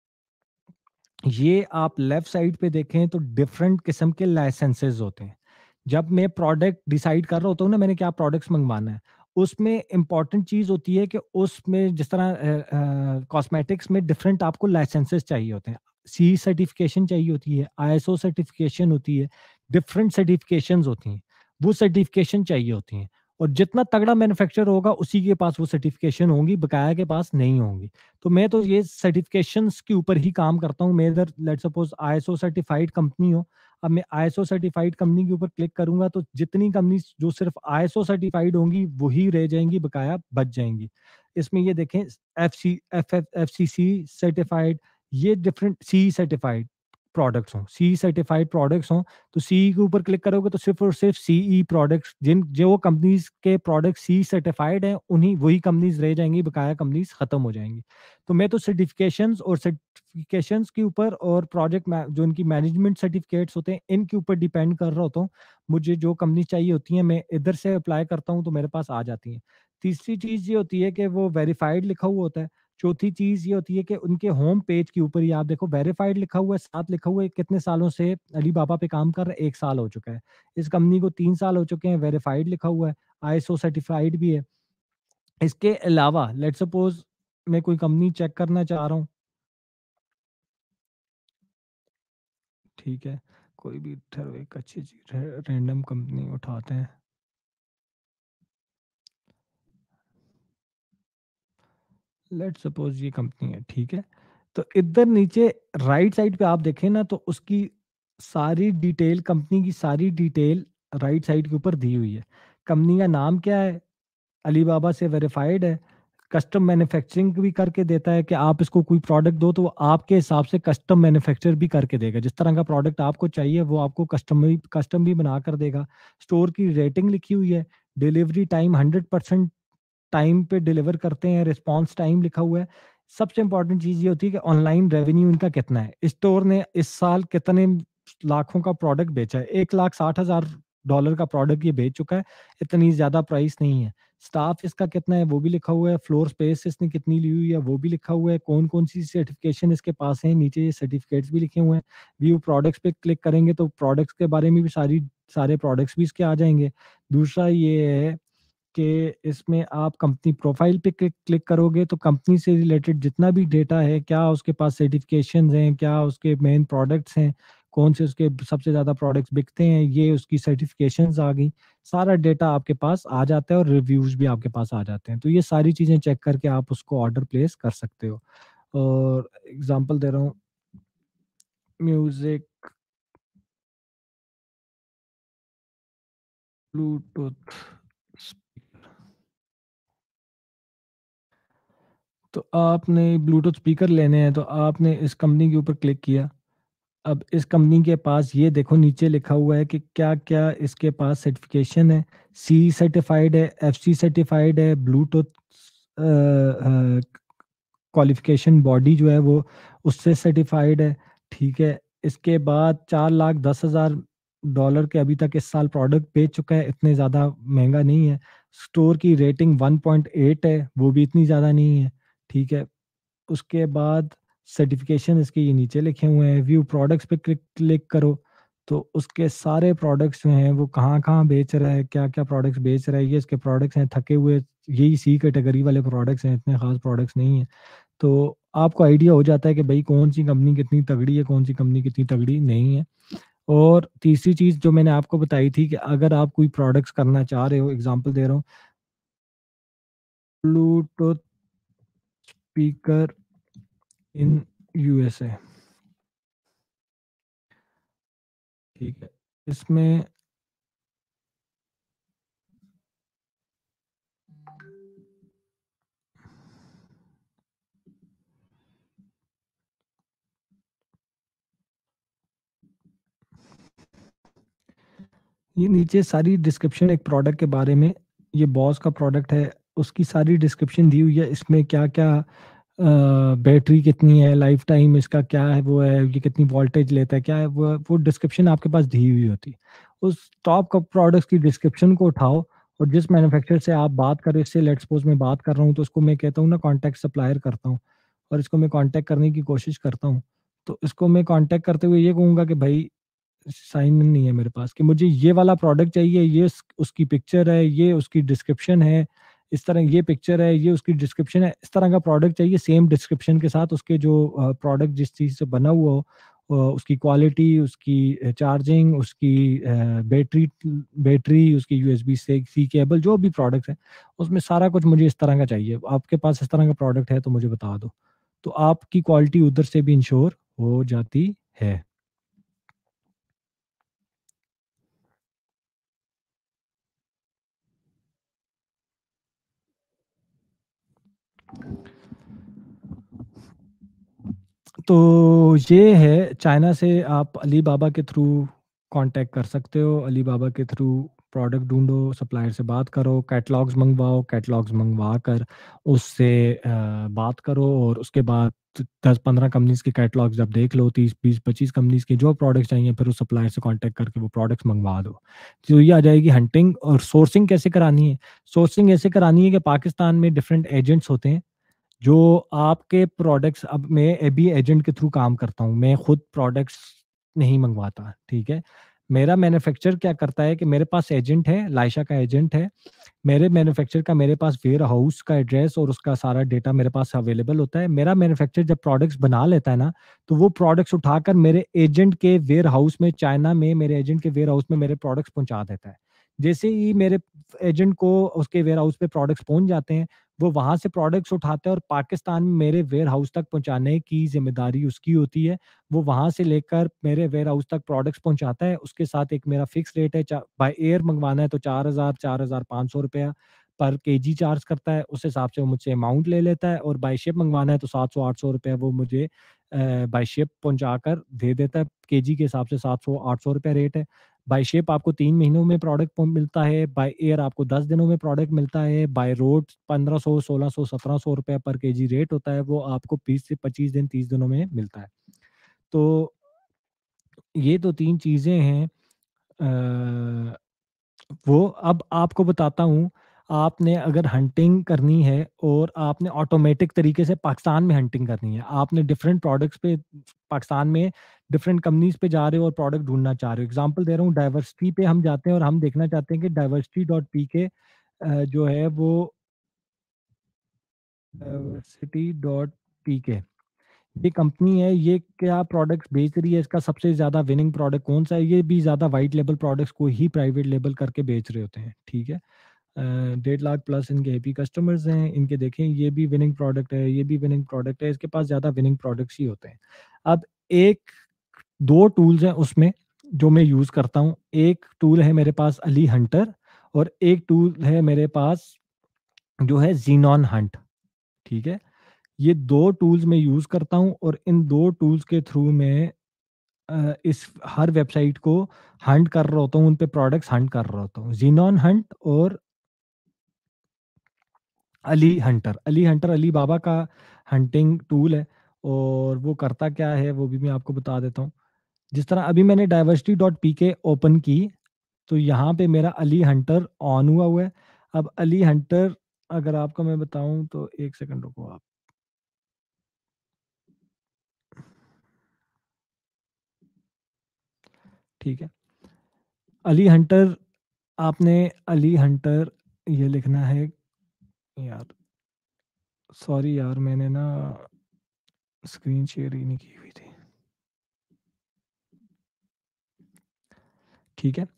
ये आप लेफ्ट साइड पे देखें तो डिफरेंट किस्म के लाइसेंसेस होते हैं। जब मैं प्रोडक्ट डिसाइड कर रहा होता हूँ ना, मैंने क्या प्रोडक्ट्स मंगवाना है, उसमें इम्पॉर्टेंट चीज़ होती है कि उसमें जिस तरह कॉस्मेटिक्स में डिफरेंट आपको लाइसेंसेस चाहिए होते हैं। सी सर्टिफिकेशन चाहिए होती है, आईएसओ सर्टिफिकेशन होती है, डिफरेंट सर्टिफिकेशंस होती हैं। वो सर्टिफिकेशन चाहिए होती हैं और जितना तगड़ा मैन्युफैक्चरर होगा उसी के पास वो सर्टिफिकेशन होंगी, बकाया के पास नहीं होंगी। तो मैं तो ये सर्टिफिकेशंस के ऊपर ही काम करता हूँ। मैं इधर let's suppose ISO certified company हो, अब मैं आईएसओ सर्टिफाइड कंपनी के ऊपर क्लिक करूँगा तो जितनी कंपनीज़ जो सिर्फ आईएसओ सर्टिफाइड होंगी, वही रह जाएँगी, बकाया बच जाएँगी। इसमें ये देखें, एफसीसी सर्टिफाइड, ये डिफरेंट सी सर्टिफाइड प्रोडक्ट्स हों, सी सर्टिफाइड प्रोडक्ट्स हों, तो सी के ऊपर क्लिक करोगे तो सिर्फ और सिर्फ सीई प्रोडक्ट्स, जिन जो कंपनीज़ के प्रोडक्ट सी सर्टिफाइड हैं, उन्हीं वही कंपनीज़ रह जाएँगी, बकाया कंपनीज़ खत्म हो जाएँगी। तो मैं तो सर्टिफिकेशंस के ऊपर और जो इनकी मैनेजमेंट सर्टिफिकेट्स होते हैं, इनके ऊपर डिपेंड कर रहा होता हूँ। मुझे जो कंपनी चाहिए होती है, मैं इधर से अप्लाई करता हूँ तो मेरे पास आ जाती हैं। तीसरी चीज़ ये होती है कि वो वेरिफाइड लिखा हुआ होता है। चौथी चीज़ ये होती है कि उनके होम पेज के ऊपर ही आप देखो वेरिफाइड लिखा हुआ है, साथ लिखा हुआ है कितने सालों से अलीबाबा पे काम कर रहे हैं, 1 साल हो चुका है। इस कंपनी को 3 साल हो चुके हैं, वेरिफाइड लिखा हुआ है, आईएसओ सर्टिफाइड भी है। इसके अलावा लेट्स सपोज़ मैं कोई कंपनी चेक करना चाह रहा हूँ, ठीक है? कोई भी ठहरो, एक अच्छी चीज़ है, रैंडम कंपनी उठाते हैं। लेट्स सपोज़ ये कंपनी है, ठीक है? तो इधर नीचे राइट साइड पे आप देखें ना तो उसकी सारी डिटेल, कंपनी की सारी डिटेल राइट साइड के ऊपर दी हुई है। कंपनी का नाम क्या है? अलीबाबा से वेरिफाइड है, कस्टम मैन्युफैक्चरिंग भी करके देता है कि आप इसको कोई प्रोडक्ट दो तो वो आपके हिसाब से कस्टम मैन्युफैक्चर भी करके देगा। जिस तरह का प्रोडक्ट आपको चाहिए वो आपको कस्टम भी बना कर देगा। स्टोर की रेटिंग लिखी हुई है, डिलीवरी टाइम 100% टाइम पे डिलीवर करते हैं, रिस्पॉन्स टाइम लिखा हुआ है। सबसे इंपॉर्टेंट चीज़ ये होती है कि ऑनलाइन रेवेन्यू इनका कितना है। स्टोर ने इस साल कितने लाखों का प्रोडक्ट बेचा है, $1,60,000 का प्रोडक्ट ये बेच चुका है, इतनी ज़्यादा प्राइस नहीं है। स्टाफ इसका कितना है वो भी लिखा हुआ है, फ्लोर स्पेस इसने कितनी ली हुई है वो भी लिखा हुआ है, कौन-कौन सी सर्टिफ़िकेशन इसके पास है, नीचे ये सर्टिफ़िकेट्स भी लिखे हुए हैं। व्यू प्रोडक्ट्स पे क्लिक करेंगे तो प्रोडक्ट्स के बारे में भी सारे प्रोडक्ट्स भी इसके आ जाएँगे। दूसरा ये है कि इसमें आप कंपनी प्रोफाइल पे क्लिक करोगे तो कंपनी से रिलेटेड जितना भी डेटा है, क्या उसके पास सर्टिफिकेशंस हैं, क्या उसके मेन प्रोडक्ट्स हैं, कौन से उसके सबसे ज़्यादा प्रोडक्ट्स बिकते हैं, ये उसकी सर्टिफिकेशंस आ गई, सारा डेटा आपके पास आ जाता है और रिव्यूज़ भी आपके पास आ जाते हैं। तो ये सारी चीज़ें चेक करके आप उसको ऑर्डर प्लेस कर सकते हो। और एग्ज़ाम्पल दे रहा हूँ, म्यूज़िक, ब्लूटूथ स्पीकर। तो आपने ब्लूटूथ स्पीकर लेने हैं तो आपने इस कंपनी के ऊपर क्लिक किया। अब इस कंपनी के पास ये देखो नीचे लिखा हुआ है कि क्या-क्या इसके पास सर्टिफ़िकेशन है। सी सर्टिफ़ाइड है, एफसी सर्टिफ़ाइड है, ब्लूटूथ क्वालिफ़िकेशन बॉडी जो है वो उससे सर्टिफ़ाइड है, ठीक है। इसके बाद $4,10,000 के अभी तक इस साल प्रोडक्ट बेच चुका है, इतने ज़्यादा महँगा नहीं है। स्टोर की रेटिंग 1.8 है, वो भी इतनी ज़्यादा नहीं है, ठीक है। उसके बाद सर्टिफ़िकेशन इसके ये नीचे लिखे हुए हैं, व्यू प्रोडक्ट्स पे क्लिक करो, तो उसके सारे प्रोडक्ट्स जो हैं वो कहाँ-कहाँ बेच रहा है, क्या-क्या प्रोडक्ट्स बेच रहा है, ये इसके प्रोडक्ट्स हैं, थके हुए, यही सी कैटेगरी वाले प्रोडक्ट्स हैं, इतने ख़ास प्रोडक्ट्स नहीं हैं। तो आपको आइडिया हो जाता है कि भई कौन-सी कंपनी कितनी तगड़ी है, कौन-सी कंपनी कितनी तगड़ी नहीं है। और तीसरी चीज़ जो मैंने आपको बताई थी कि अगर आप कोई प्रोडक्ट्स करना चाह रहे हो, एग्ज़ाम्पल दे रहा हूँ, ब्लूटूथ स्पीकर इन यूएसए, ठीक है। इसमें ये नीचे सारी डिस्क्रिप्शन एक प्रोडक्ट के बारे में, ये बॉस का प्रोडक्ट है, उसकी सारी डिस्क्रिप्शन दी हुई है। इसमें क्या-क्या बैटरी कितनी है, लाइफ टाइम इसका क्या है, वो है, ये कितनी वोल्टेज लेता है, क्या है, वो डिस्क्रिप्शन आपके पास दी हुई होती है। उस टॉप का प्रोडक्ट्स की डिस्क्रिप्शन को उठाओ और जिस मैन्युफैक्चरर से आप बात कर रहे हो, इससे लेट्स सपोज़ मैं बात कर रहा हूँ, तो उसको मैं कहता हूँ ना कॉन्टैक्ट सप्लायर करता हूँ और इसको मैं कॉन्टैक्ट करने की कोशिश करता हूँ। तो इसको मैं कॉन्टैक्ट करते हुए ये कहूँगा कि भाई साइन नहीं है मेरे पास कि मुझे ये वाला प्रोडक्ट चाहिए, ये उसकी पिक्चर है, ये उसकी डिस्क्रिप्शन है, इस तरह ये पिक्चर है, ये उसकी डिस्क्रिप्शन है, इस तरह का प्रोडक्ट चाहिए सेम डिस्क्रिप्शन के साथ उसके जो प्रोडक्ट जिस चीज़ से बना हुआ हो, उसकी क्वालिटी, उसकी चार्जिंग, उसकी बैटरी बैटरी, उसकी यूएसबी से सी केबल, जो भी प्रोडक्ट है, उसमें सारा कुछ मुझे इस तरह का चाहिए। आपके पास इस तरह का प्रोडक्ट है तो मुझे बता दो। तो आपकी क्वालिटी उधर से भी इंश्योर हो जाती है। तो ये है, चाइना से आप अलीबाबा के थ्रू कांटेक्ट कर सकते हो। अलीबाबा के थ्रू प्रोडक्ट ढूँढो, सप्लायर से बात करो, कैटलॉग्स मँगवाओ, कैटलॉग्स मँगवा कर उससे बात करो और उसके बाद 10-15 कंपनीज़ के कैटलॉग्स जब देख लो, 30, 20, 25 कंपनीज़ के जो प्रोडक्ट्स चाहिए, फिर उस सप्लायर से कांटेक्ट करके वो प्रोडक्ट्स मँगवा दो। तो ये आ जाएगी हंटिंग। और सोर्सिंग कैसे करानी है? सोर्सिंग ऐसे करानी है कि पाकिस्तान में डिफरेंट एजेंट्स होते हैं जो आपके प्रोडक्ट्स, अब मैं अभी एजेंट के थ्रू काम करता हूँ, मैं खुद प्रोडक्ट्स नहीं मंगवाता, ठीक है? मेरा मैन्युफैक्चरर क्या करता है कि मेरे पास एजेंट है, लायशा का एजेंट है, मेरे मैन्युफैक्चरर का मेरे पास वेयर हाउस का एड्रेस और उसका सारा डेटा मेरे पास अवेलेबल होता है। मेरा मैन्युफैक्चरर जब प्रोडक्ट्स बना लेता है ना, तो वो प्रोडक्ट्स उठाकर मेरे एजेंट के वेयर हाउस में, चाइना में मेरे एजेंट के वेयर हाउस में मेरे प्रोडक्ट्स पहुँचा देता है। जैसे ही मेरे एजेंट को उसके वेयर हाउस पे प्रोडक्ट्स पहुँच जाते हैं, वो वहाँ से प्रोडक्ट्स उठाता है और पाकिस्तान में मेरे वेयर हाउस तक पहुँचाने की ज़िम्मेदारी उसकी होती है। वो वहाँ से लेकर मेरे वेयर हाउस तक प्रोडक्ट्स पहुँचाता है। उसके साथ एक मेरा फिक्स रेट है, चा बाय एयर मंगवाना है तो 4000 ₹4,500 पर केजी चार्ज करता है। उस हिसाब से वो मुझसे अमाउंट ले लेता है और बाय शिप मंगवाना है तो ₹700-800 वो मुझे बाय शिप पहुँचाकर दे देता है। केजी के हिसाब से ₹700-800 रेट है। बाय शिप आपको 3 महीनों में प्रोडक्ट मिलता है, बाय एयर आपको 10 दिनों में प्रोडक्ट मिलता है, बाय रोड 1500, 1600, ₹1700 पर केजी रेट होता है, वो आपको 20 से 25 दिन, 30 दिनों में मिलता है। तो ये तो 3 चीज़ें हैं। अ, वो अब आपको बताता हूँ, आपने अगर हंटिंग करनी है और आपने ऑटोमेटिक तरीके से पाकिस्तान में हंटिंग करनी है, आपने डिफरेंट प्रोडक्ट्स पे पाकिस्तान में डिफरेंट कंपनीज़ पे जा रहे हो और प्रोडक्ट ढूँढना चाह रहे हो। एग्ज़ाम्पल दे रहा हूँ, डाइवर्सिटी पे हम जाते हैं और हम देखना चाहते हैं कि डाइवर्सिटी.pk जो है वो City.pk, ये कंपनी है, ये क्या प्रोडक्ट्स बेच रही है, इसका सबसे ज़्यादा विनिंग प्रोडक्ट कौन सा है, ये भी ज़्यादा वाइट लेबल प्रोडक्ट्स को ही प्राइवेट लेबल करके बेच रहे होते हैं, ठीक है। 1.5 लाख प्लस इनके हैप्पी कस्टमर्स हैं, इनके देखें ये भी विनिंग प्रोडक्ट है, ये भी विनिंग प्रोडक्ट है, इसके पास ज़्यादा विनिंग प्रोडक्ट्स ही होते हैं। अब एक दो टूल्स हैं उसमें जो मैं यूज़ करता हूँ, एक टूल है मेरे पास अली हंटर और एक टूल है मेरे पास जो है ज़ीनॉन हंट, ठीक है। ये 2 टूल्स मैं यूज़ करता हूँ और इन 2 टूल्स के थ्रू मैं इस हर वेबसाइट को हंट कर रहा होता हूँ, उन पे प्रोडक्ट्स हंट कर रहा होता हूँ। ज़ीनॉन हंट और Ali Hunter. Ali Hunter Alibaba का हंटिंग टूल है और वो करता क्या है वो भी मैं आपको बता देता हूँ। जिस तरह अभी मैंने diversity.pk ओपन की, तो यहाँ पे मेरा अली हंटर ऑन हुआ है। अब अली हंटर अगर आपको मैं बताऊँ तो 1 सेकंड रुको आप। ठीक है। अली हंटर, आपने अली हंटर ये लिखना है यार, सॉरी यार मैंने ना स्क्रीन शेयर ही नहीं की हुई थी। ठीक है।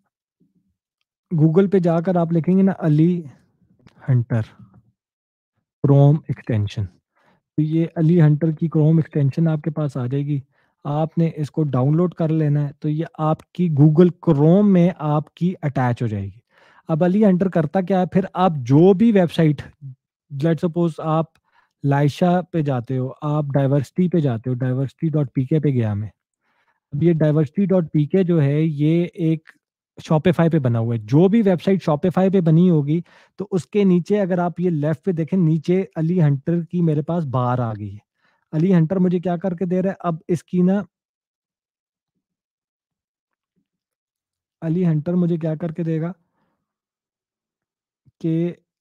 गूगल पे जाकर आप लिखेंगे ना अली हंटर क्रोम एक्सटेंशन, तो ये अली हंटर की क्रोम एक्सटेंशन आपके पास आ जाएगी। आपने इसको डाउनलोड कर लेना है, तो ये आपकी गूगल क्रोम में आपकी अटैच हो जाएगी। अब अली हंटर करता क्या है, फिर आप जो भी वेबसाइट, लेट्स सपोज आप लाइशा पे जाते हो, आप डाइवर्सिटी पे जाते हो, diversity.pk पे गया मैं। अब ये diversity.pk जो है ये एक शॉपिफाई पे बना हुआ है। जो भी वेबसाइट शॉपिफाई पे बनी होगी, तो उसके नीचे अगर आप ये लेफ्ट पे देखें, नीचे अली हंटर की मेरे पास बार आ गई है। अली हंटर मुझे क्या करके दे रहा है, अब इसकी ना अली हंटर मुझे क्या करके देगा कि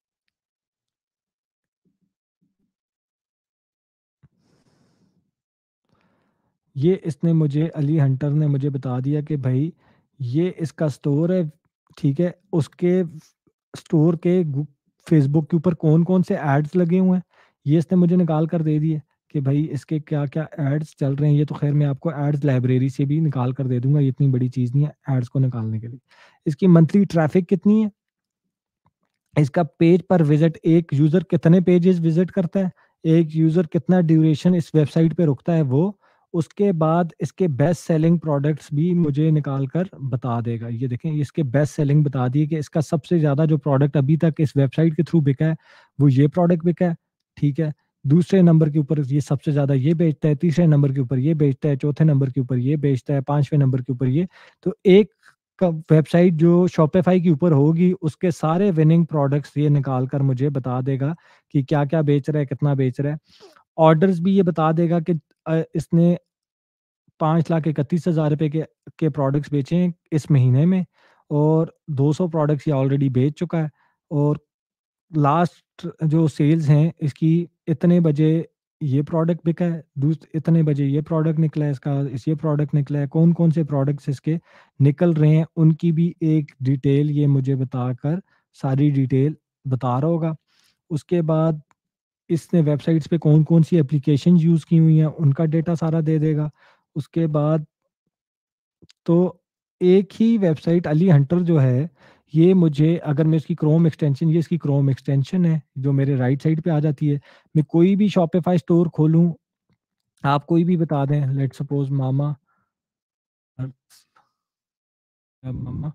ये इसने मुझे अली हंटर ने मुझे बता दिया कि भाई ये इसका स्टोर है, ठीक है। उसके स्टोर के फेसबुक के ऊपर कौन कौन से एड्स लगे हुए हैं, ये इसने मुझे निकाल कर दे दिए कि भाई इसके क्या क्या एड्स चल रहे हैं। ये तो खैर मैं आपको एड्स लाइब्रेरी से भी निकाल कर दे दूंगा, ये इतनी बड़ी चीज़ नहीं है एड्स को निकालने के लिए। इसकी मंथली ट्रैफिक कितनी है, इसका पेज पर विजिट, एक यूजर कितने पेजेस विजिट करता है, एक यूजर कितना ड्यूरेशन इस वेबसाइट पे रुकता है वो, उसके बाद इसके बेस्ट सेलिंग प्रोडक्ट्स भी मुझे निकाल कर बता देगा। ये देखें इसके बेस्ट सेलिंग बता दिए कि इसका सबसे ज्यादा जो प्रोडक्ट अभी तक इस वेबसाइट के थ्रू बिका है वो ये प्रोडक्ट बिका है, ठीक है। दूसरे नंबर के ऊपर ये सबसे ज्यादा ये बेचता है, तीसरे नंबर के ऊपर ये बेचता है, चौथे नंबर के ऊपर ये बेचता है, पांचवें नंबर के ऊपर ये। तो एक का वेबसाइट जो शॉपिफाई के ऊपर होगी उसके सारे विनिंग प्रोडक्ट्स ये निकाल कर मुझे बता देगा कि क्या क्या बेच रहा है, कितना बेच रहा है। ऑर्डर्स भी ये बता देगा कि इसने 5,31,000 रुपए के प्रोडक्ट्स बेचे हैं इस महीने में और 200 प्रोडक्ट्स ये ऑलरेडी बेच चुका है। और लास्ट जो सेल्स हैं इसकी, इतने बजे ये प्रोडक्ट बिका है, इतने बजे ये प्रोडक्ट निकला है इसका, इस ये प्रोडक्ट निकला है, कौन कौन से प्रोडक्ट्स इसके निकल रहे हैं उनकी भी एक डिटेल ये मुझे बताकर सारी डिटेल बता रहा होगा। उसके बाद इसने वेबसाइट्स पे कौन कौन सी एप्लीकेशन यूज़ की हुई हैं उनका डेटा सारा दे देगा। उसके बाद तो एक ही वेबसाइट अली हंटर जो है, ये मुझे अगर मैं इसकी क्रोम एक्सटेंशन, ये इसकी क्रोम एक्सटेंशन है जो मेरे राइट साइड पे आ जाती है। मैं कोई भी शॉपिफाई स्टोर खोलूँ, आप कोई भी बता दें, लेट्स सपोज मामा अर्थ या मामा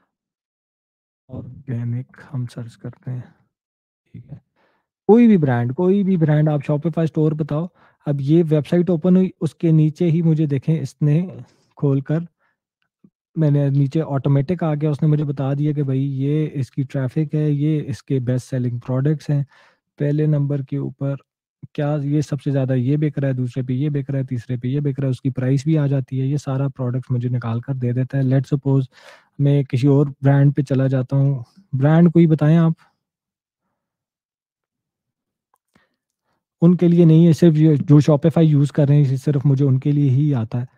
ऑर्गेनिक हम सर्च करते हैं, ठीक है। कोई भी ब्रांड आप शॉपिफाई स्टोर बताओ। अब ये वेबसाइट ओपन हुई, उसके नीचे ही मुझे देखें इसने खोलकर, मैंने नीचे ऑटोमेटिक आ गया, उसने मुझे बता दिया कि भाई ये इसकी ट्रैफिक है, ये इसके बेस्ट सेलिंग प्रोडक्ट्स हैं। पहले नंबर के ऊपर क्या ये सबसे ज़्यादा ये बिक रहा है, दूसरे पे ये बिक रहा है, तीसरे पे ये बिक रहा है, उसकी प्राइस भी आ जाती है। ये सारा प्रोडक्ट मुझे निकाल कर दे देता है। लेट्स सपोज मैं किसी और ब्रांड पे चला जाता हूँ, ब्रांड कोई बताएं आप। उनके लिए नहीं है, सिर्फ ये जो शॉपिफाई यूज़ कर रहे हैं सिर्फ मुझे उनके लिए ही आता है।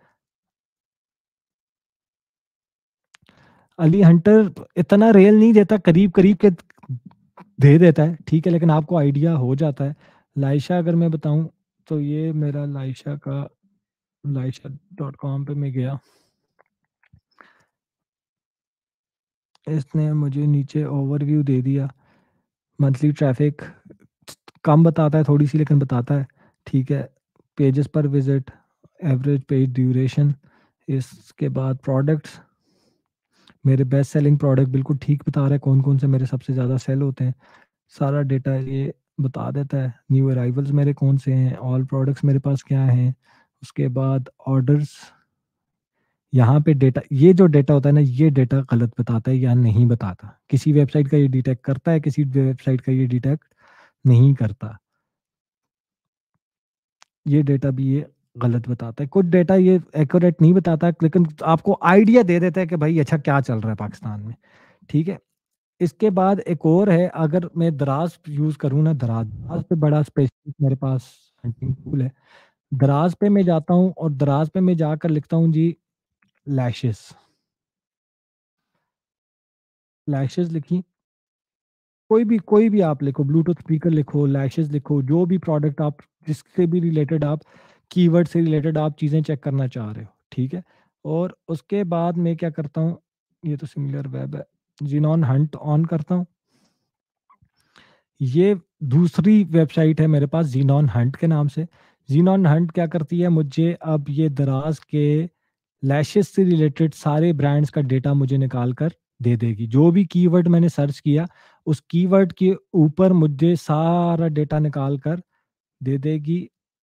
अली हंटर इतना रेल नहीं देता, करीब करीब के दे देता है, ठीक है, लेकिन आपको आइडिया हो जाता है। लाइशा अगर मैं बताऊँ, तो ये मेरा लाइशा का laisha.com पे मैं गया, इसने मुझे नीचे ओवरव्यू दे दिया। मंथली ट्रैफिक कम बताता है थोड़ी सी, लेकिन बताता है, ठीक है। पेजेस पर विजिट, एवरेज पेज ड्यूरेशन, इसके बाद प्रोडक्ट्स, मेरे बेस्ट सेलिंग प्रोडक्ट बिल्कुल ठीक बता रहा है, कौन कौन से मेरे सबसे ज़्यादा सेल होते हैं, सारा डेटा ये बता देता है। न्यू अराइवल्स मेरे कौन से हैं, ऑल प्रोडक्ट्स मेरे पास क्या हैं, उसके बाद ऑर्डर्स। यहाँ पे डेटा, ये जो डेटा होता है ना, ये डेटा गलत बताता है या नहीं बताता। किसी वेबसाइट का ये डिटेक्ट करता है, किसी वेबसाइट का ये डिटेक्ट नहीं करता। ये डेटा भी ये गलत बताता है। कुछ डेटा ये एक्यूरेट नहीं बताता, लेकिन आपको आइडिया दे देता है कि भाई अच्छा क्या चल रहा है पाकिस्तान में, ठीक है। इसके बाद एक और है, अगर मैं दराज यूज करूँ ना, दराज दराज पे बड़ा स्पेसिफिक मेरे पास हंटिंग टूल है। दराज पे मैं जाता हूँ और दराज पे मैं जाकर लिखता हूँ जी लैशेस। लैशेस लिखी, कोई भी आप लिखो, ब्लूटूथ स्पीकर लिखो, लैशेस लिखो, जो भी प्रोडक्ट आप, जिससे भी रिलेटेड आप, कीवर्ड से रिलेटेड आप चीज़ें चेक करना चाह रहे हो, ठीक है। और उसके बाद मैं क्या करता हूँ, ये तो सिमिलर वेब है, जीनॉन हंट ऑन करता हूँ। ये दूसरी वेबसाइट है मेरे पास जीनॉन हंट के नाम से। जीनॉन हंट क्या करती है, मुझे अब ये दराज के लैशेस से रिलेटेड सारे ब्रांड्स का डेटा मुझे निकाल कर दे देगी। जो भी कीवर्ड मैंने सर्च किया, उस कीवर्ड के ऊपर मुझे सारा डेटा निकाल कर दे देगी